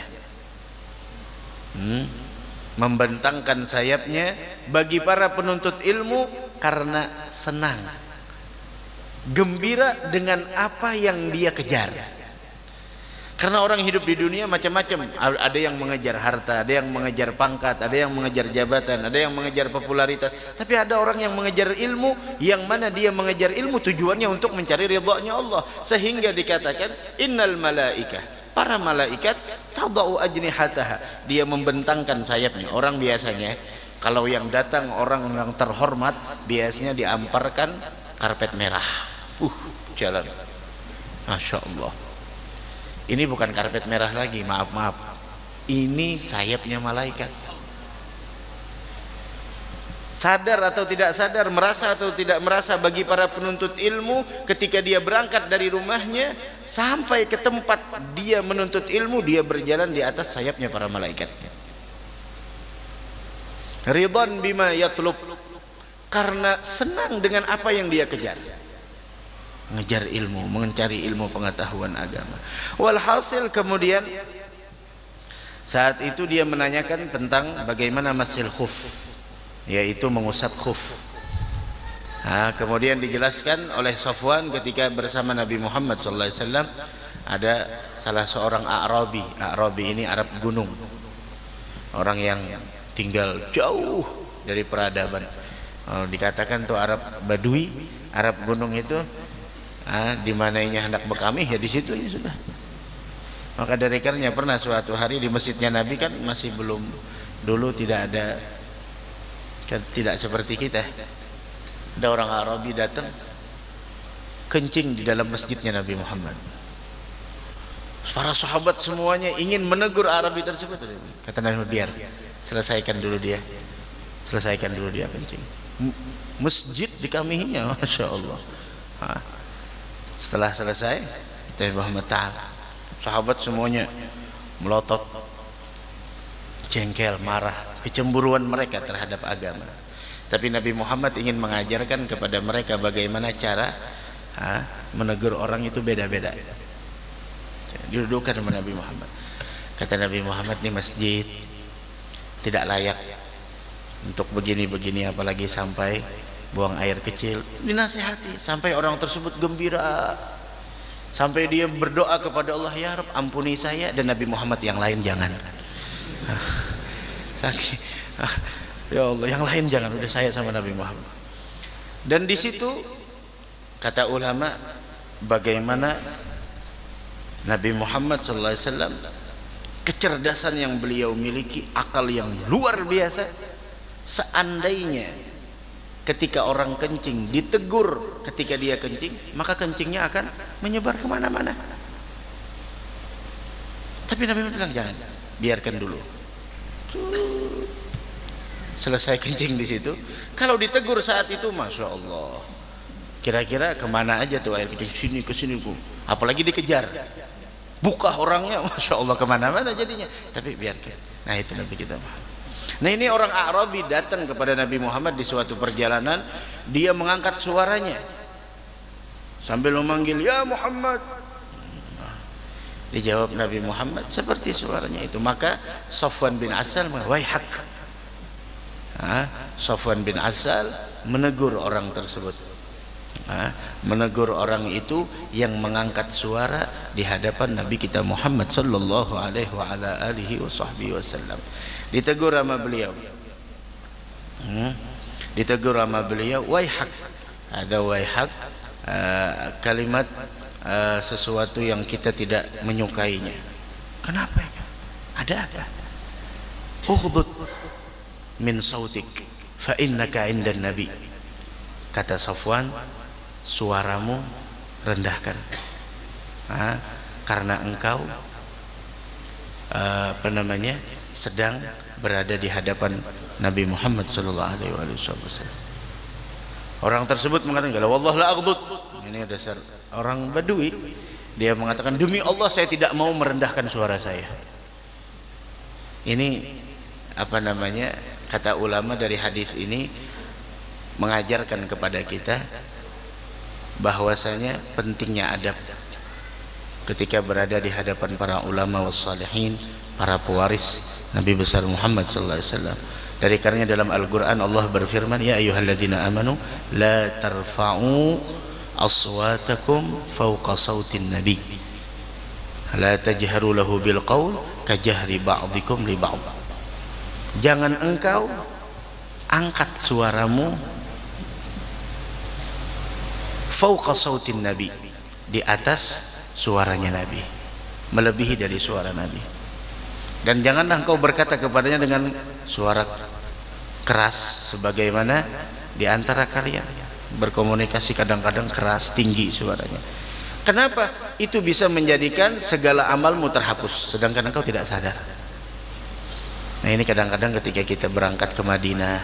Hmm? Membentangkan sayapnya bagi para penuntut ilmu karena senang, gembira dengan apa yang dia kejar. Karena orang hidup di dunia macam-macam, ada yang mengejar harta, ada yang mengejar pangkat, ada yang mengejar jabatan, ada yang mengejar popularitas, tapi ada orang yang mengejar ilmu, yang mana dia mengejar ilmu tujuannya untuk mencari ridha-Nya Allah. Sehingga dikatakan innal malaikah, para malaikat tadau ajnihataha, dia membentangkan sayapnya. Orang biasanya kalau yang datang orang yang terhormat biasanya diamparkan karpet merah, uh jalan, masya Allah. Ini bukan karpet merah lagi, maaf maaf, ini sayapnya malaikat. Sadar atau tidak sadar, merasa atau tidak merasa, bagi para penuntut ilmu ketika dia berangkat dari rumahnya sampai ke tempat dia menuntut ilmu, dia berjalan di atas sayapnya para malaikat. Ridwan bima yatlub, karena senang dengan apa yang dia kejar, mengejar ilmu, mencari ilmu pengetahuan agama. Walhasil kemudian saat itu dia menanyakan tentang bagaimana masil khuf, yaitu mengusap khuf. Nah, kemudian dijelaskan oleh Safwan ketika bersama Nabi Muhammad shallallahu alaihi wasallam, ada salah seorang A'rabi. A'rabi ini Arab gunung, orang yang tinggal jauh dari peradaban. Oh, dikatakan tuh Arab Badui, Arab gunung itu, ah, di mananya hendak berkamih ya di situ ya sudah. Maka dari karenanya pernah suatu hari di masjidnya Nabi, kan masih belum, dulu tidak ada, kan tidak seperti kita, ada orang Arabi datang kencing di dalam masjidnya Nabi Muhammad. Para sahabat semuanya ingin menegur Arabi tersebut. Kata Nabi, biar selesaikan dulu dia, selesaikan dulu dia kencing. Masjid dikamihinya, masya Allah. Ha. Setelah selesai, Nabi Muhammad ta'ala, sahabat semuanya melotot, jengkel, marah, kecemburuan mereka terhadap agama. Tapi Nabi Muhammad ingin mengajarkan kepada mereka bagaimana cara ha, menegur orang itu beda-beda. Didudukkan sama Nabi Muhammad. Kata Nabi Muhammad, ini masjid tidak layak untuk begini-begini, apalagi sampai buang air kecil. Dinasihati sampai orang tersebut gembira, sampai dia berdoa kepada Allah, ya Rabb ampuni saya dan Nabi Muhammad, yang lain jangan. Sakit. Ya Allah, yang lain jangan, udah saya sama Nabi Muhammad. Dan di situ kata ulama, bagaimana Nabi Muhammad shallallahu alaihi wasallam, kecerdasan yang beliau miliki, akal yang luar biasa. Seandainya ketika orang kencing ditegur ketika dia kencing, maka kencingnya akan menyebar kemana-mana. Tapi Nabi bilang jangan, biarkan dulu. Selesai kencing di situ, kalau ditegur saat itu, masya Allah, kira-kira kemana aja tuh air kencing, sini ke sini, apalagi dikejar, buka orangnya, masya Allah kemana-mana jadinya. Tapi biarkan. Nah itu Nabi kita. Nah ini orang Arabi datang kepada Nabi Muhammad di suatu perjalanan, dia mengangkat suaranya sambil memanggil, ya Muhammad. Nah, dijawab Nabi Muhammad seperti suaranya itu. Maka Safwan bin Asal, waihak. Nah, Safwan bin Asal menegur orang tersebut. Nah, menegur orang itu yang mengangkat suara di hadapan Nabi kita Muhammad sallallahu alaihi wa ala alihi wasallam. Ditegur sama beliau, hmm. ditegur sama beliau, waihak. Ada waihak, uh, kalimat uh, sesuatu yang kita tidak menyukainya. Kenapa? Ada apa? Ukhdud min sautik fa innaka indan nabi. Kata Safwan, suaramu rendahkan, nah, karena engkau uh, apa namanya sedang berada di hadapan Nabi Muhammad sallallahu alaihi wasallam. Orang tersebut mengatakan, "Wallah la aghdud." Ini dasar orang Badui. Dia mengatakan, "Demi Allah saya tidak mau merendahkan suara saya." Ini apa namanya? Kata ulama dari hadis ini mengajarkan kepada kita bahwasanya pentingnya adab ketika berada di hadapan para ulama wassalihin, para pewaris Nabi besar Muhammad sallallahu alaihi wasallam. Dari karenanya dalam Al-Quran Allah berfirman, "Ya ayyuhalladzina amanu la tarfa'u aswatakum fawqa sautin nabi la tajharu lahu bil qaul kajahri ba'dikum li ba'd." Jangan engkau angkat suaramu fawqa sautin nabi, di atas suaranya Nabi, melebihi dari suara Nabi. Dan janganlah engkau berkata kepadanya dengan suara keras, sebagaimana di antara kalian berkomunikasi kadang-kadang keras, tinggi suaranya. Kenapa? Itu bisa menjadikan segala amalmu terhapus, sedangkan engkau tidak sadar. Nah ini kadang-kadang ketika kita berangkat ke Madinah,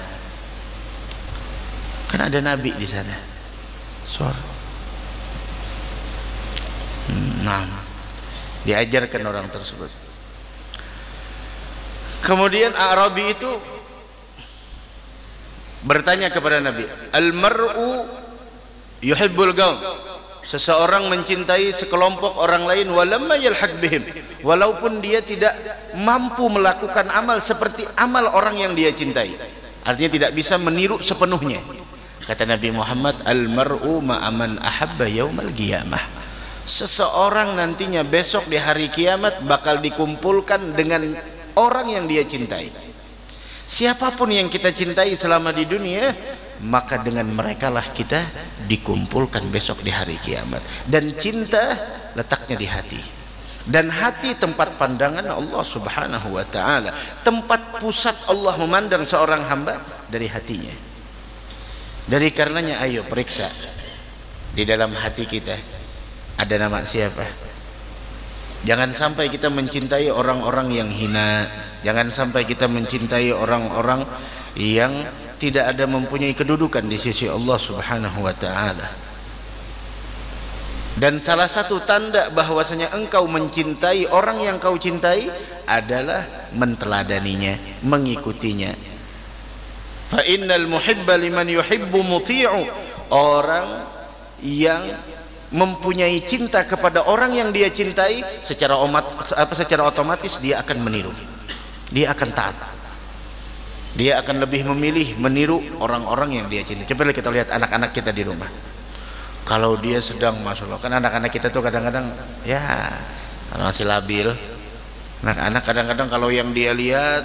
kan ada Nabi di sana, suara. Nah, diajarkan orang tersebut. Kemudian Arabi itu bertanya kepada Nabi, "Al-mar'u yuhibbul qaum." Seseorang mencintai sekelompok orang lain walamma yalhaq bihim, walaupun dia tidak mampu melakukan amal seperti amal orang yang dia cintai. Artinya tidak bisa meniru sepenuhnya. Kata Nabi Muhammad, "Al-mar'u ma'aman ahabba yaumal qiyamah." Seseorang nantinya besok di hari kiamat bakal dikumpulkan dengan orang yang dia cintai. Siapapun yang kita cintai selama di dunia, maka dengan merekalah kita dikumpulkan besok di hari kiamat. Dan cinta letaknya di hati, dan hati tempat pandangan Allah subhanahu wa ta'ala, tempat pusat Allah memandang seorang hamba dari hatinya. Dari karenanya ayo periksa di dalam hati kita ada nama siapa. Jangan sampai kita mencintai orang-orang yang hina, jangan sampai kita mencintai orang-orang yang tidak ada mempunyai kedudukan di sisi Allah subhanahu wa ta'ala. Dan salah satu tanda bahwasanya engkau mencintai orang yang kau cintai adalah menteladaninya, mengikutinya. Fa innal muhibba liman yuhibbu muti'u. Orang yang mempunyai cinta kepada orang yang dia cintai, secara omat, apa secara otomatis dia akan meniru, dia akan taat, dia akan lebih memilih meniru orang-orang yang dia cintai. Coba kita lihat anak-anak kita di rumah. Kalau dia sedang, masya Allah, kan anak-anak kita tuh kadang-kadang ya masih labil. Anak-anak kadang-kadang kalau yang dia lihat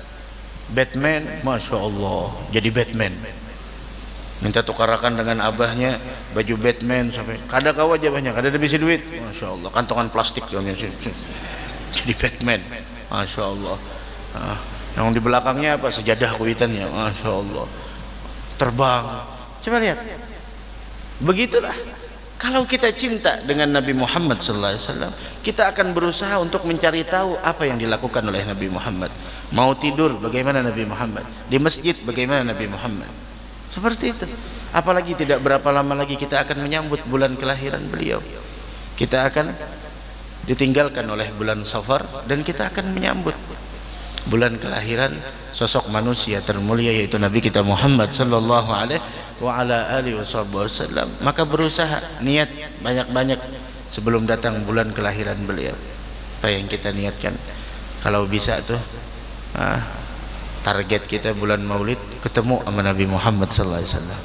Batman, masya Allah, jadi Batman. Minta tukarakan dengan abahnya baju Batman sampai kada kau aja banyak, ada lebih duit, masya Allah, kantongan plastik jadi Batman, masya Allah. Nah, yang di belakangnya apa, sejadah kuitannya, masya Allah, terbang. Coba lihat, begitulah kalau kita cinta dengan Nabi Muhammad sallallahu alaihi wasallam, kita akan berusaha untuk mencari tahu apa yang dilakukan oleh Nabi Muhammad. Mau tidur bagaimana Nabi Muhammad, di masjid bagaimana Nabi Muhammad. Seperti itu. Apalagi tidak berapa lama lagi kita akan menyambut bulan kelahiran beliau. Kita akan ditinggalkan oleh bulan Safar dan kita akan menyambut bulan kelahiran sosok manusia termulia yaitu Nabi kita Muhammad sallallahu alaihi wa ala alihi wasallam. Maka berusaha niat banyak-banyak sebelum datang bulan kelahiran beliau. Apa yang kita niatkan? Kalau bisa tuh ah, target kita bulan Maulid ketemu sama Nabi Muhammad sallallahu alaihi wasallam,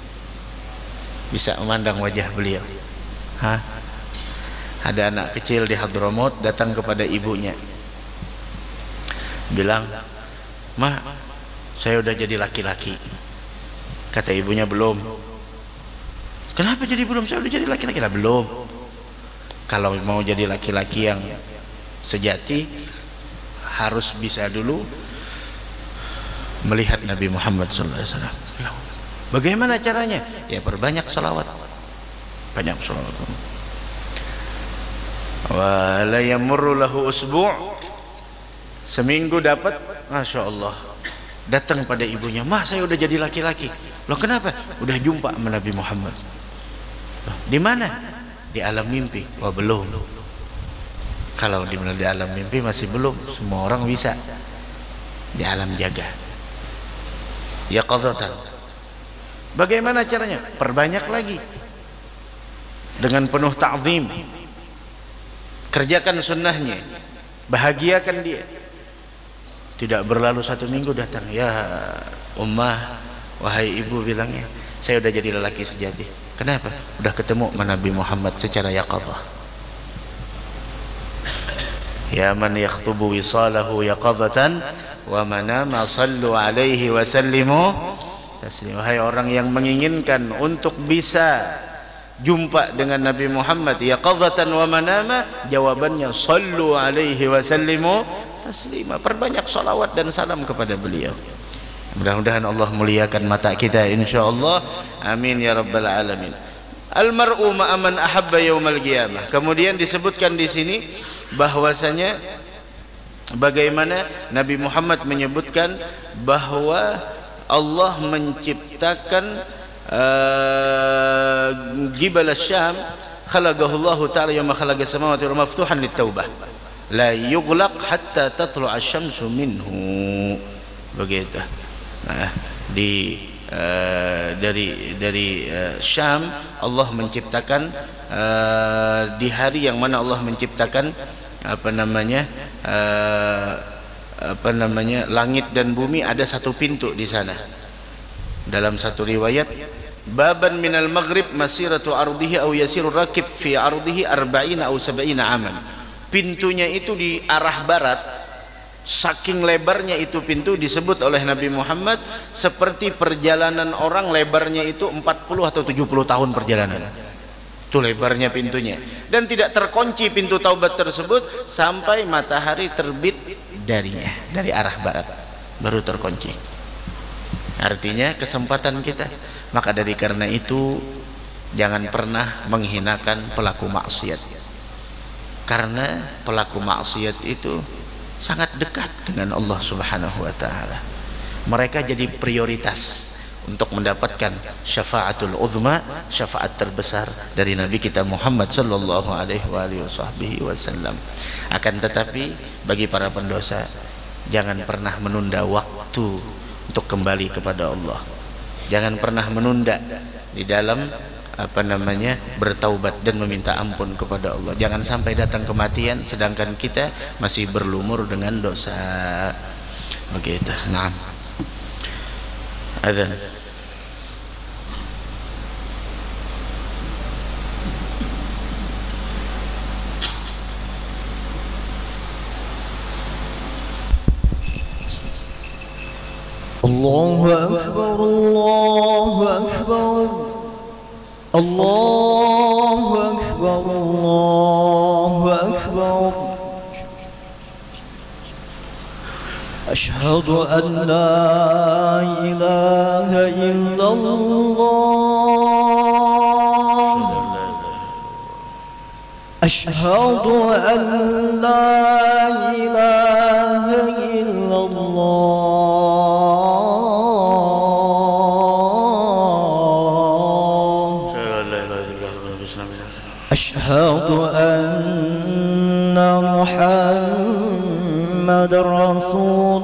bisa memandang wajah beliau. Hah? Ada anak kecil di Hadramaut datang kepada ibunya, bilang, "Ma, saya udah jadi laki-laki." Kata ibunya, "Belum." "Kenapa jadi belum? Saya udah jadi laki-laki." "Lah belum. Kalau mau jadi laki-laki yang sejati harus bisa dulu melihat Nabi Muhammad sallallahu alaihi wasallam." Bagaimana caranya? Ya perbanyak salawat, banyak salawat. Wa la yamurru lahu usbu', seminggu dapat, masya Allah, datang pada ibunya, "Mah, saya udah jadi laki-laki." "Loh, kenapa?" "Udah jumpa sama Nabi Muhammad." "Loh, di mana?" "Di alam mimpi." "Wah, belum." Kalau di di alam mimpi masih belum, semua orang bisa. Di alam jaga, yaqadzatan. Bagaimana caranya? Perbanyak lagi dengan penuh ta'zim. Kerjakan sunnahnya, bahagiakan dia. Tidak berlalu satu minggu datang, "Ya ummah, wahai ibu," bilangnya, "saya udah jadi lelaki sejati." "Kenapa?" "Udah ketemu sama Nabi Muhammad secara yaqadzah." "Ya man yakhtubu wisalahu yaqadzatan wa manama sallu alaihi wa sallimu taslima." Wahai orang yang menginginkan untuk bisa jumpa dengan Nabi Muhammad yaqadzatan wa manama, jawabannya sallu alaihi wa sallimu taslima. Perbanyak salawat dan salam kepada beliau. Mudah-mudahan Allah muliakan mata kita insyaallah. Amin ya rabbal alamin. Al-mar'u ma'a man ahabba yaumal qiyamah. Kemudian disebutkan di sini bahwasanya bagaimana Nabi Muhammad menyebutkan bahwa Allah menciptakan uh, Jibal Syam, khalaqahu Allah ta'ala yawma khalaqa samawati wal maftuhan lit-taubah la yughlaq hatta tatlu'a asy-syamsu minhu. Begitu. Nah, di uh, dari dari uh, Syam Allah menciptakan uh, di hari yang mana Allah menciptakan apa namanya uh, apa namanya langit dan bumi, ada satu pintu di sana. Dalam satu riwayat, baban minal maghrib masiratu ardihi aw yasiru rakib fi ardihi arba'ina aw sab'ina aman. Pintunya itu di arah barat, saking lebarnya itu pintu disebut oleh Nabi Muhammad seperti perjalanan orang, lebarnya itu empat puluh atau tujuh puluh tahun perjalanan. Itu lebarnya pintunya, dan tidak terkunci pintu taubat tersebut sampai matahari terbit darinya, dari arah barat baru terkunci. Artinya kesempatan kita. Maka dari karena itu jangan pernah menghinakan pelaku maksiat, karena pelaku maksiat itu sangat dekat dengan Allah Subhanahu wa taala. Mereka jadi prioritas untuk mendapatkan syafaatul uzma, syafaat terbesar dari Nabi kita Muhammad sallallahu alaihi wasallam. Akan tetapi bagi para pendosa, jangan pernah menunda waktu untuk kembali kepada Allah. Jangan pernah menunda di dalam apa namanya bertaubat dan meminta ampun kepada Allah. Jangan sampai datang kematian sedangkan kita masih berlumur dengan dosa. Begitu. Naam. Adzan. Allahu akbar, Allahu akbar, Allahu akbar, Allahu akbar. Asyhadu an la ilaha illallah, asyhadu an la ilaha illallah. أشهد أن محمد رسول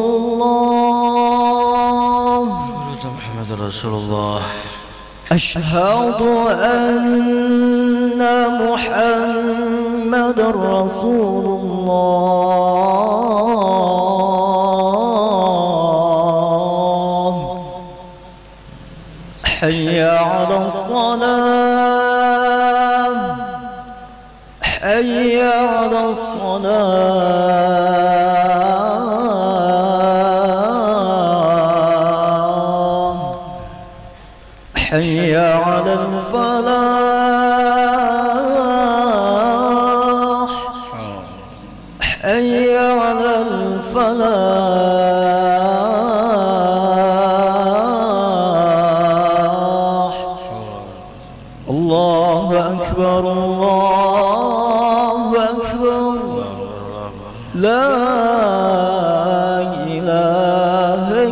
الله، محمد رسول الله. أشهد أن محمد رسول الله. حي على الصلاة، حي على الصلاة، حي على الفلاح، حي على الفلاح. الله أكبر، الله أكبر، لا إله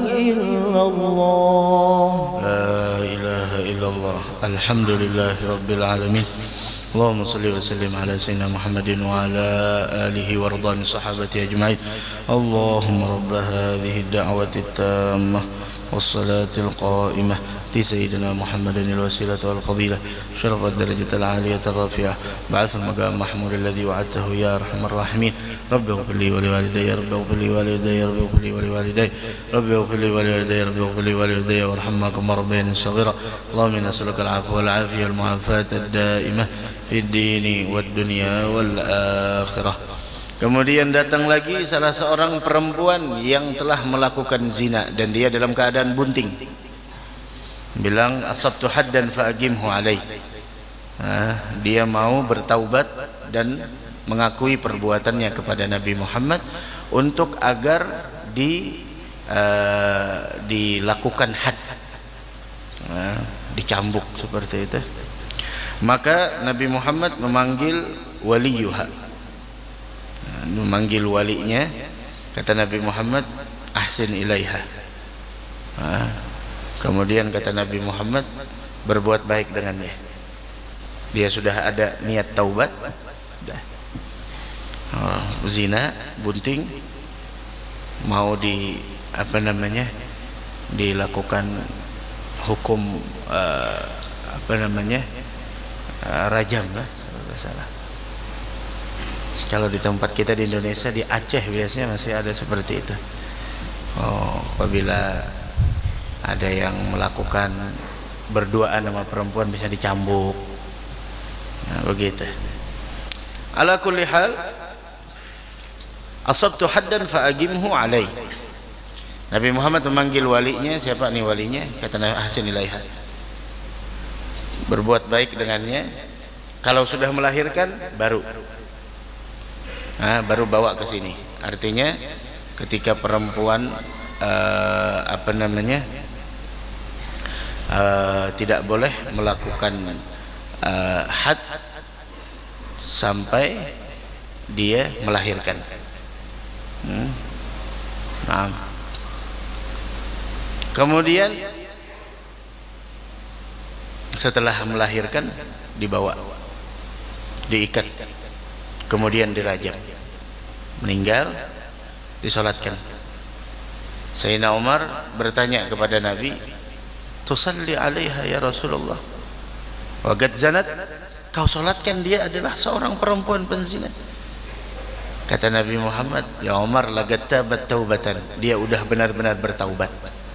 Alhamdulillahi Rabbil Alamin. Allahumma salli wa sallim ala sayyidina Muhammadin wa ala alihi wa ridwani sahabati ajma'in. Allahumma rabba hadhihi ad-da'wati at-tammah was-salati al-qa'imah ti sayyidina Muhammadin al-wasilah wal fadilah syaraf ad-darajat al-'aliyah ar-rafi'ah ba'ath al-maqam mahmud alladhi wa'adtahu ya arhamar rahimin. Rabbi ighfir li wa li walidayya rabbi ighfir li wa li walidayya rabbi ighfir li wa li walidayya rabbi ighfir li wa li walidayya rabbi ighfir li wa li walidayya warhamhuma kama rabbayani shaghira. Allahumma inna nas'aluka al-'afwa wal 'afiyah wal mu'afata ad-da'imah fid dini wad dunya wal akhirah. Kemudian datang lagi salah seorang perempuan yang telah melakukan zina dan dia dalam keadaan bunting. Bilang asabtu haddan fa'aqimhu alai. Nah, dia mau bertaubat dan mengakui perbuatannya kepada Nabi Muhammad untuk agar di uh, dilakukan had, nah, dicambuk seperti itu. Maka Nabi Muhammad memanggil waliyuha, memanggil walinya. Kata Nabi Muhammad, ahsin ilaiha. Nah, kemudian kata Nabi Muhammad, berbuat baik dengannya. Dia sudah ada niat taubat, oh, zina, bunting, mau di apa namanya dilakukan hukum uh, apa namanya uh, rajam lah kalau salah. Kalau di tempat kita di Indonesia, di Aceh biasanya masih ada seperti itu. Oh, apabila ada yang melakukan berduaan sama perempuan bisa dicambuk. Nah, begitu. Ala kulli hal, asabtu haddan fa'aqimhu alai. Nabi Muhammad memanggil walinya. Siapa nih walinya? Kata Nabi, ahsin ilaiha. Berbuat baik dengannya. Kalau sudah melahirkan baru Nah, baru bawa ke sini. Artinya ketika perempuan uh, apa namanya uh, tidak boleh melakukan uh, had sampai dia melahirkan. Hmm. Nah, kemudian setelah melahirkan dibawa, diikat, kemudian dirajam, meninggal, disolatkan. Sayyidina Umar bertanya kepada Nabi, tusalli alaiha ya Rasulullah wa qad zanat, kau solatkan dia adalah seorang perempuan penzina. Kata Nabi Muhammad, ya Umar, laqad tabat taubatan, dia udah benar-benar bertaubat.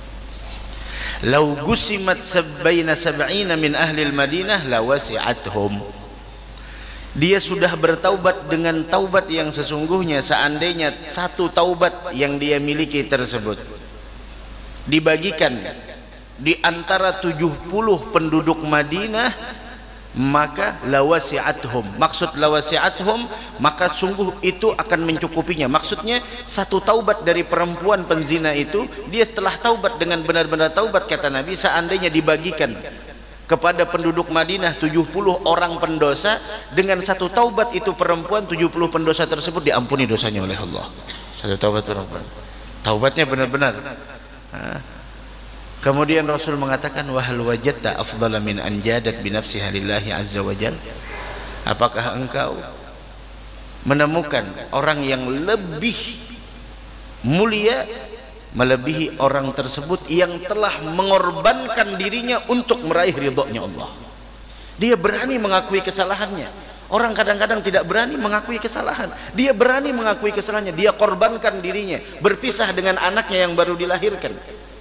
Lau gusimat sabbaina sab'ina min ahli al-Madinah la wasi'athum, dia sudah bertaubat dengan taubat yang sesungguhnya. Seandainya satu taubat yang dia miliki tersebut dibagikan di antara tujuh puluh penduduk Madinah, maka lawasi'athum. Maksud lawasi'athum, maka sungguh itu akan mencukupinya. Maksudnya satu taubat dari perempuan penzina itu, dia setelah taubat dengan benar-benar taubat, kata Nabi, seandainya dibagikan kepada penduduk Madinah tujuh puluh orang pendosa, dengan satu taubat itu perempuan, tujuh puluh pendosa tersebut diampuni dosanya oleh Allah. Satu taubat perempuan, taubatnya benar-benar. Nah, kemudian Rasul mengatakan, wa hal wajadta afdhala min an jadat bi nafsiha lillahi azza wa jalla, apakah engkau menemukan orang yang lebih mulia melebihi orang tersebut yang telah mengorbankan dirinya untuk meraih ridhonya Allah. Dia berani mengakui kesalahannya. Orang kadang-kadang tidak berani mengakui kesalahan. Dia berani mengakui kesalahannya. Dia korbankan dirinya, berpisah dengan anaknya yang baru dilahirkan,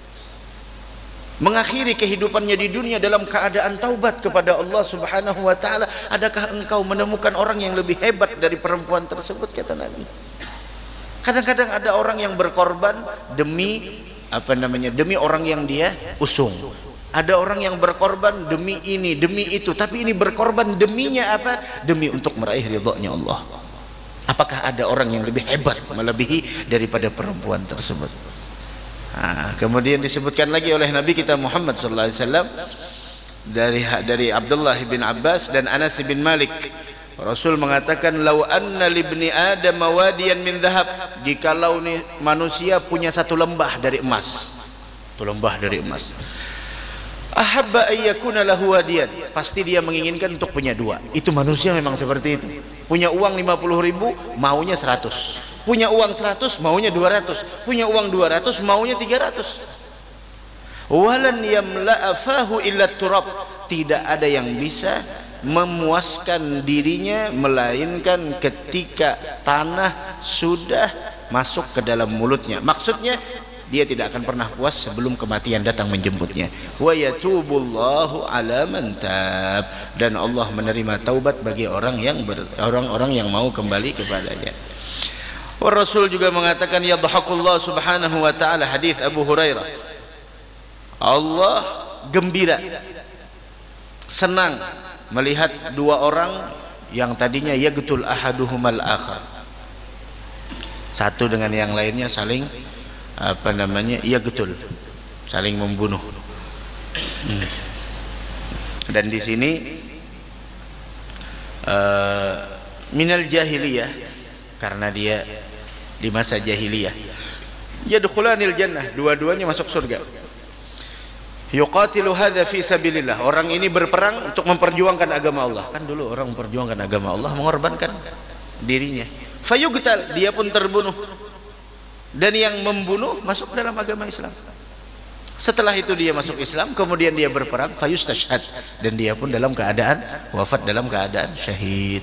mengakhiri kehidupannya di dunia dalam keadaan taubat kepada Allah Subhanahu wa taala. Adakah engkau menemukan orang yang lebih hebat dari perempuan tersebut, kata Nabi. Kadang-kadang ada orang yang berkorban demi apa namanya demi orang yang dia usung. Ada orang yang berkorban demi ini, demi itu, tapi ini berkorban deminya apa? Demi untuk meraih ridhonya Allah. Apakah ada orang yang lebih hebat melebihi daripada perempuan tersebut? Nah, kemudian disebutkan lagi oleh Nabi kita Muhammad sallallahu alaihi wasallam dari dari Abdullah bin Abbas dan Anas bin Malik, Rasul mengatakan, lau anna libni adam wadiyan min dhahab, jikalau nih manusia punya satu lembah dari emas, satu lembah dari emas, ahabba ayyakuna lahu wadiyan, pasti dia menginginkan untuk punya dua. Itu manusia memang seperti itu. Punya uang lima puluh ribu maunya seratus, punya uang seratus maunya dua ratus, punya uang dua ratus maunya tiga ratus. Walan yamla'a fahu illa turab, tidak ada yang bisa memuaskan dirinya melainkan ketika tanah sudah masuk ke dalam mulutnya. Maksudnya dia tidak akan pernah puas sebelum kematian datang menjemputnya. Wa yatubullahu ala man tab, dan Allah menerima taubat bagi orang yang orang-orang yang mau kembali kepadanya. Wa Rasul juga mengatakan yadhhakullah subhanahu wa ta'ala, hadis Abu Hurairah, Allah gembira, senang melihat dua orang yang tadinya yagtul ahaduhumal akhar, satu dengan yang lainnya saling apa namanya yagtul, saling membunuh. hmm. Dan di sini uh, minal jahiliyah, karena dia di masa jahiliyah, yadkhulanil jannah, dua-duanya masuk surga. Yuqatilu hadza fi sabilillah, orang ini berperang untuk memperjuangkan agama Allah. Kan dulu orang memperjuangkan agama Allah mengorbankan dirinya. Fayuqtal, dia pun terbunuh, dan yang membunuh masuk dalam agama Islam. Setelah itu dia masuk Islam, kemudian dia berperang, fayustashhad, dan dia pun dalam keadaan wafat, dalam keadaan syahid.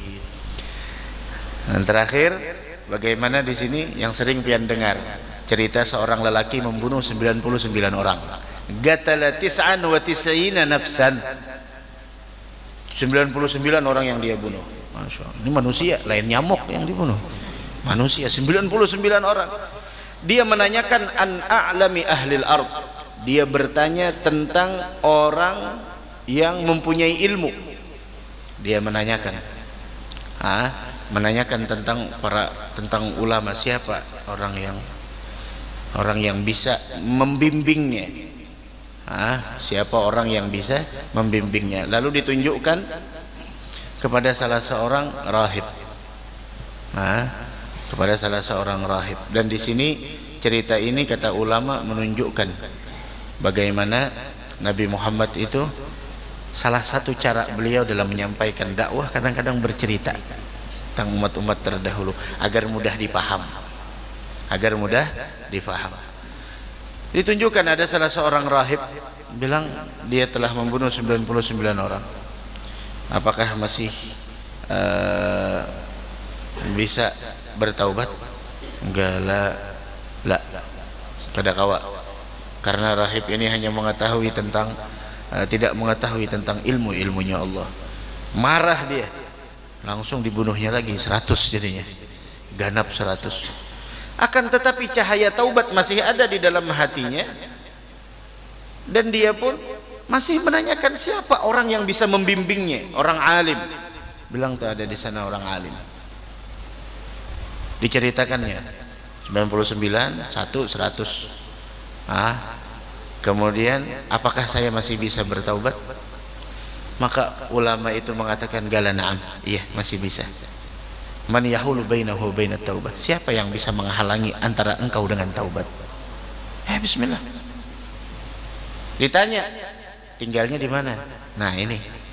Dan terakhir, bagaimana di sini yang sering pian dengar cerita seorang lelaki membunuh sembilan puluh sembilan orang. Gatala tis'an wa tis'ina nafsan, sembilan puluh sembilan orang yang dia bunuh. Masya Allah, ini manusia, lain nyamuk yang dibunuh, manusia sembilan puluh sembilan orang. Dia menanyakan an a'lami ahlil ard, dia bertanya tentang orang yang mempunyai ilmu. Dia menanyakan ah, menanyakan tentang para tentang ulama, siapa orang yang orang yang bisa membimbingnya. Ah, siapa orang yang bisa membimbingnya? Lalu ditunjukkan kepada salah seorang rahib. Nah, kepada salah seorang rahib. Dan di sini cerita ini kata ulama menunjukkan bagaimana Nabi Muhammad itu salah satu cara beliau dalam menyampaikan dakwah kadang-kadang bercerita tentang umat-umat terdahulu agar mudah dipaham. Agar mudah dipaham. Ditunjukkan ada salah seorang rahib bilang dia telah membunuh sembilan puluh sembilan orang. Apakah masih uh, bisa bertaubat? Enggak lah, la. Kada kawa. Karena rahib ini hanya mengetahui tentang uh, tidak mengetahui tentang ilmu-ilmunya Allah. Marah dia, langsung dibunuhnya lagi seratus jadinya, ganap seratus. Akan tetapi cahaya taubat masih ada di dalam hatinya, dan dia pun masih menanyakan siapa orang yang bisa membimbingnya, orang alim. Bilang tak ada di sana orang alim. Diceritakannya sembilan puluh sembilan, satu, seratus. Ah, kemudian apakah saya masih bisa bertaubat? Maka ulama itu mengatakan gala na'am, iya masih bisa. Man yahulu bainahu bainat taubah, siapa yang bisa menghalangi antara engkau dengan taubat? Eh, bismillah. Ditanya, tinggalnya di mana? Nah ini,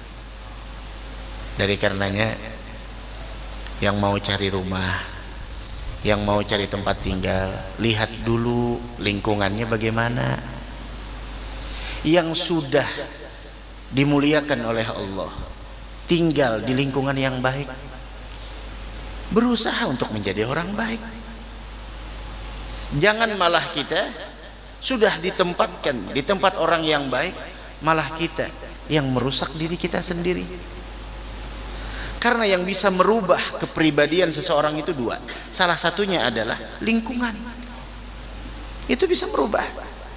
dari karenanya yang mau cari rumah, yang mau cari tempat tinggal, lihat dulu lingkungannya bagaimana. Yang sudah dimuliakan oleh Allah, tinggal di lingkungan yang baik, berusaha untuk menjadi orang baik. Jangan malah kita sudah ditempatkan di tempat orang yang baik, malah kita yang merusak diri kita sendiri. Karena yang bisa merubah kepribadian seseorang itu dua. Salah satunya adalah lingkungan. Itu bisa merubah.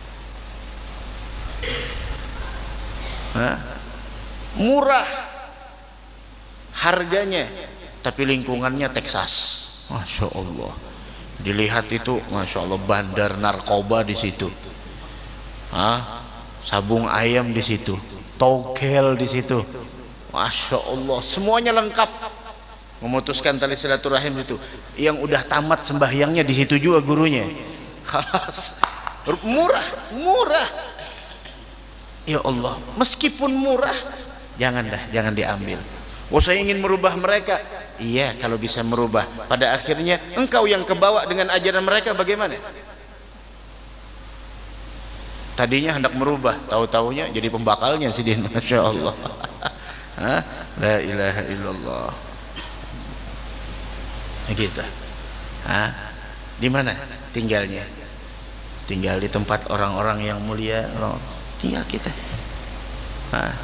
Hah? Murah harganya, tapi lingkungannya Texas. Masya Allah. Dilihat itu, masya Allah, bandar narkoba di situ. Hah? Sabung ayam di situ, togel di situ. Masya Allah, semuanya lengkap. Memutuskan tali silaturahim itu. Yang udah tamat sembahyangnya di situ juga gurunya. Khalas. Murah, murah. Ya Allah, meskipun murah, jangan dah, jangan diambil. Oh, saya ingin merubah mereka. Iya, kalau bisa merubah. Pada akhirnya engkau yang kebawa dengan ajaran mereka bagaimana? Tadinya hendak merubah, tahu-taunya jadi pembakalnya sih dia. Masya Allah. Hah? La ilaha illallah. Gitu. Hah? Di mana tinggalnya? Tinggal di tempat orang-orang yang mulia. Tinggal kita. Hah?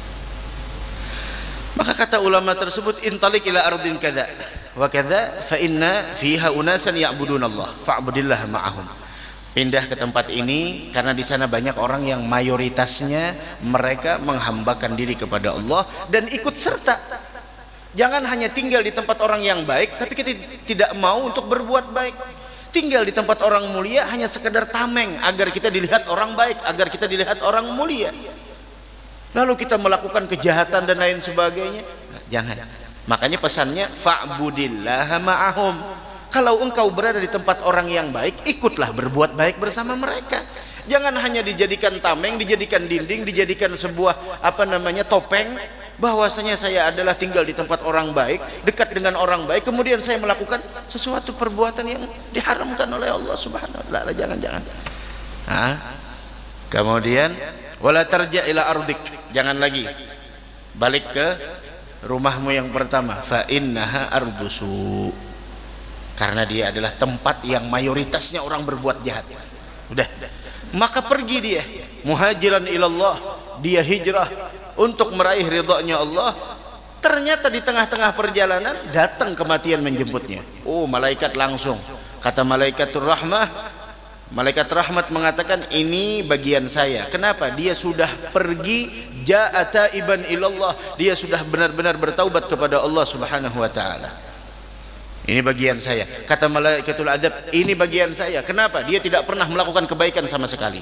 Maka kata ulama tersebut, intalik ila ardin kadza wa kadza fa inna fiha unasan ya'budunallah fa'budillah ma'ahum. Pindah ke tempat ini karena di sana banyak orang yang mayoritasnya mereka menghambakan diri kepada Allah dan ikut serta. Jangan hanya tinggal di tempat orang yang baik tapi kita tidak mau untuk berbuat baik. Tinggal di tempat orang mulia hanya sekedar tameng agar kita dilihat orang baik, agar kita dilihat orang mulia. Lalu kita melakukan kejahatan dan lain sebagainya. Nah, jangan. Makanya pesannya fa'budillaha ma'ahum. Kalau engkau berada di tempat orang yang baik, ikutlah berbuat baik bersama mereka. Jangan hanya dijadikan tameng, dijadikan dinding, dijadikan sebuah apa namanya topeng bahwasanya saya adalah tinggal di tempat orang baik, dekat dengan orang baik, kemudian saya melakukan sesuatu perbuatan yang diharamkan oleh Allah Subhanahu wa taala. Jangan-jangan. Nah, kemudian wala tarja ila ardik, jangan lagi balik ke rumahmu yang pertama, fa innaha ardusu, karena dia adalah tempat yang mayoritasnya orang berbuat jahat. Udah, maka pergi dia muhajiran ilallah, dia hijrah untuk meraih ridhonya Allah. Ternyata di tengah-tengah perjalanan datang kematian menjemputnya. Oh, malaikat langsung, kata malaikatur rahmah, malaikat rahmat mengatakan, ini bagian saya. Kenapa? Dia sudah pergi ja'a taiban ilallah, dia sudah benar-benar bertaubat kepada Allah Subhanahu wa taala. Ini bagian saya. Kata malaikatul adab, ini bagian saya. Kenapa? Dia tidak pernah melakukan kebaikan sama sekali.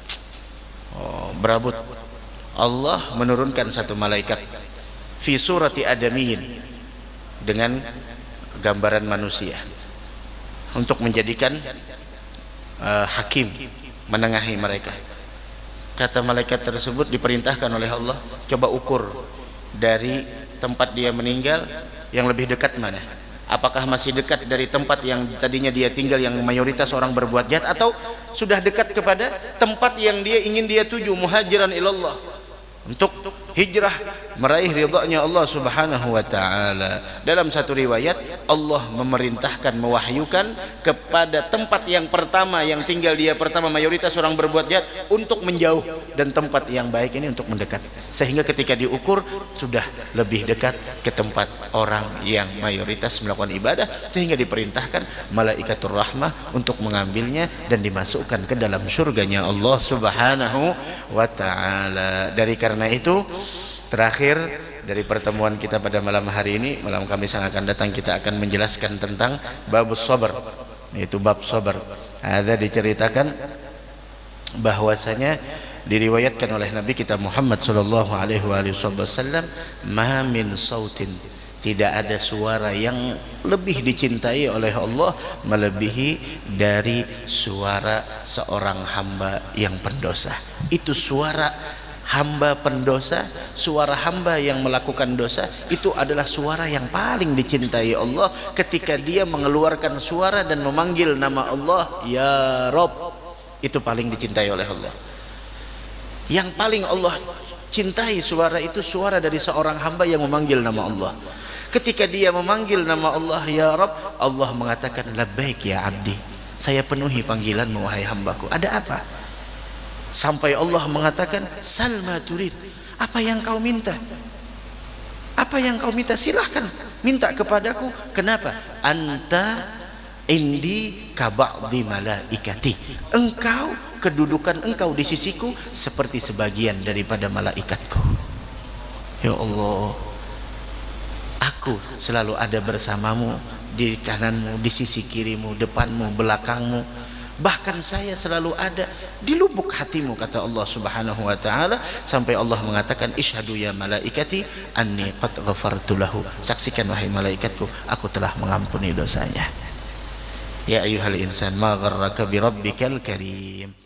Oh, berabut. Allah menurunkan satu malaikat fi surati adamiyin dengan gambaran manusia untuk menjadikan Uh, hakim, menengahi mereka. Kata malaikat tersebut diperintahkan oleh Allah, coba ukur dari tempat dia meninggal yang lebih dekat mana? Apakah masih dekat dari tempat yang tadinya dia tinggal yang mayoritas orang berbuat jahat, atau sudah dekat kepada tempat yang dia ingin dia tuju, muhajiran ilallah, untuk hijrah meraih ridhonya Allah Subhanahu wa taala. Dalam satu riwayat Allah memerintahkan, mewahyukan kepada tempat yang pertama yang tinggal dia pertama mayoritas orang berbuat jahat untuk menjauh, dan tempat yang baik ini untuk mendekat, sehingga ketika diukur sudah lebih dekat ke tempat orang yang mayoritas melakukan ibadah, sehingga diperintahkan malaikatur rahmah untuk mengambilnya dan dimasukkan ke dalam surganya Allah Subhanahu wa taala. Dari karena itu, terakhir dari pertemuan kita pada malam hari ini, malam Kamis yang akan datang kita akan menjelaskan tentang babus sabar, yaitu bab sabar. Ada diceritakan bahwasanya diriwayatkan oleh Nabi kita Muhammad sallallahu alaihi wasallam, ma min sautin, tidak ada suara yang lebih dicintai oleh Allah melebihi dari suara seorang hamba yang pendosa. Itu suara hamba pendosa, suara hamba yang melakukan dosa, itu adalah suara yang paling dicintai Allah ketika dia mengeluarkan suara dan memanggil nama Allah, ya Rob. Itu paling dicintai oleh Allah. Yang paling Allah cintai suara itu suara dari seorang hamba yang memanggil nama Allah. Ketika dia memanggil nama Allah, ya Rob, Allah mengatakan, labbaik ya abdi, saya penuhi panggilanmu wahai hambaku. Ada apa? Sampai Allah mengatakan, salma turid, apa yang kau minta? Apa yang kau minta? Silahkan minta kepadaku. Kenapa? Anta indi kaba'di malaikati, engkau, kedudukan engkau di sisiku seperti sebagian daripada malaikatku. Ya Allah, aku selalu ada bersamamu, di kananmu, di sisi kirimu, depanmu, belakangmu. Bahkan saya selalu ada di lubuk hatimu, kata Allah Subhanahu wa taala, sampai Allah mengatakan, isyhadu ya malaikati anni qad ghafartu lahu, saksikan wahai malaikatku, aku telah mengampuni dosanya. Ya ayyuhal insan ma gharraka bi rabbikal karim.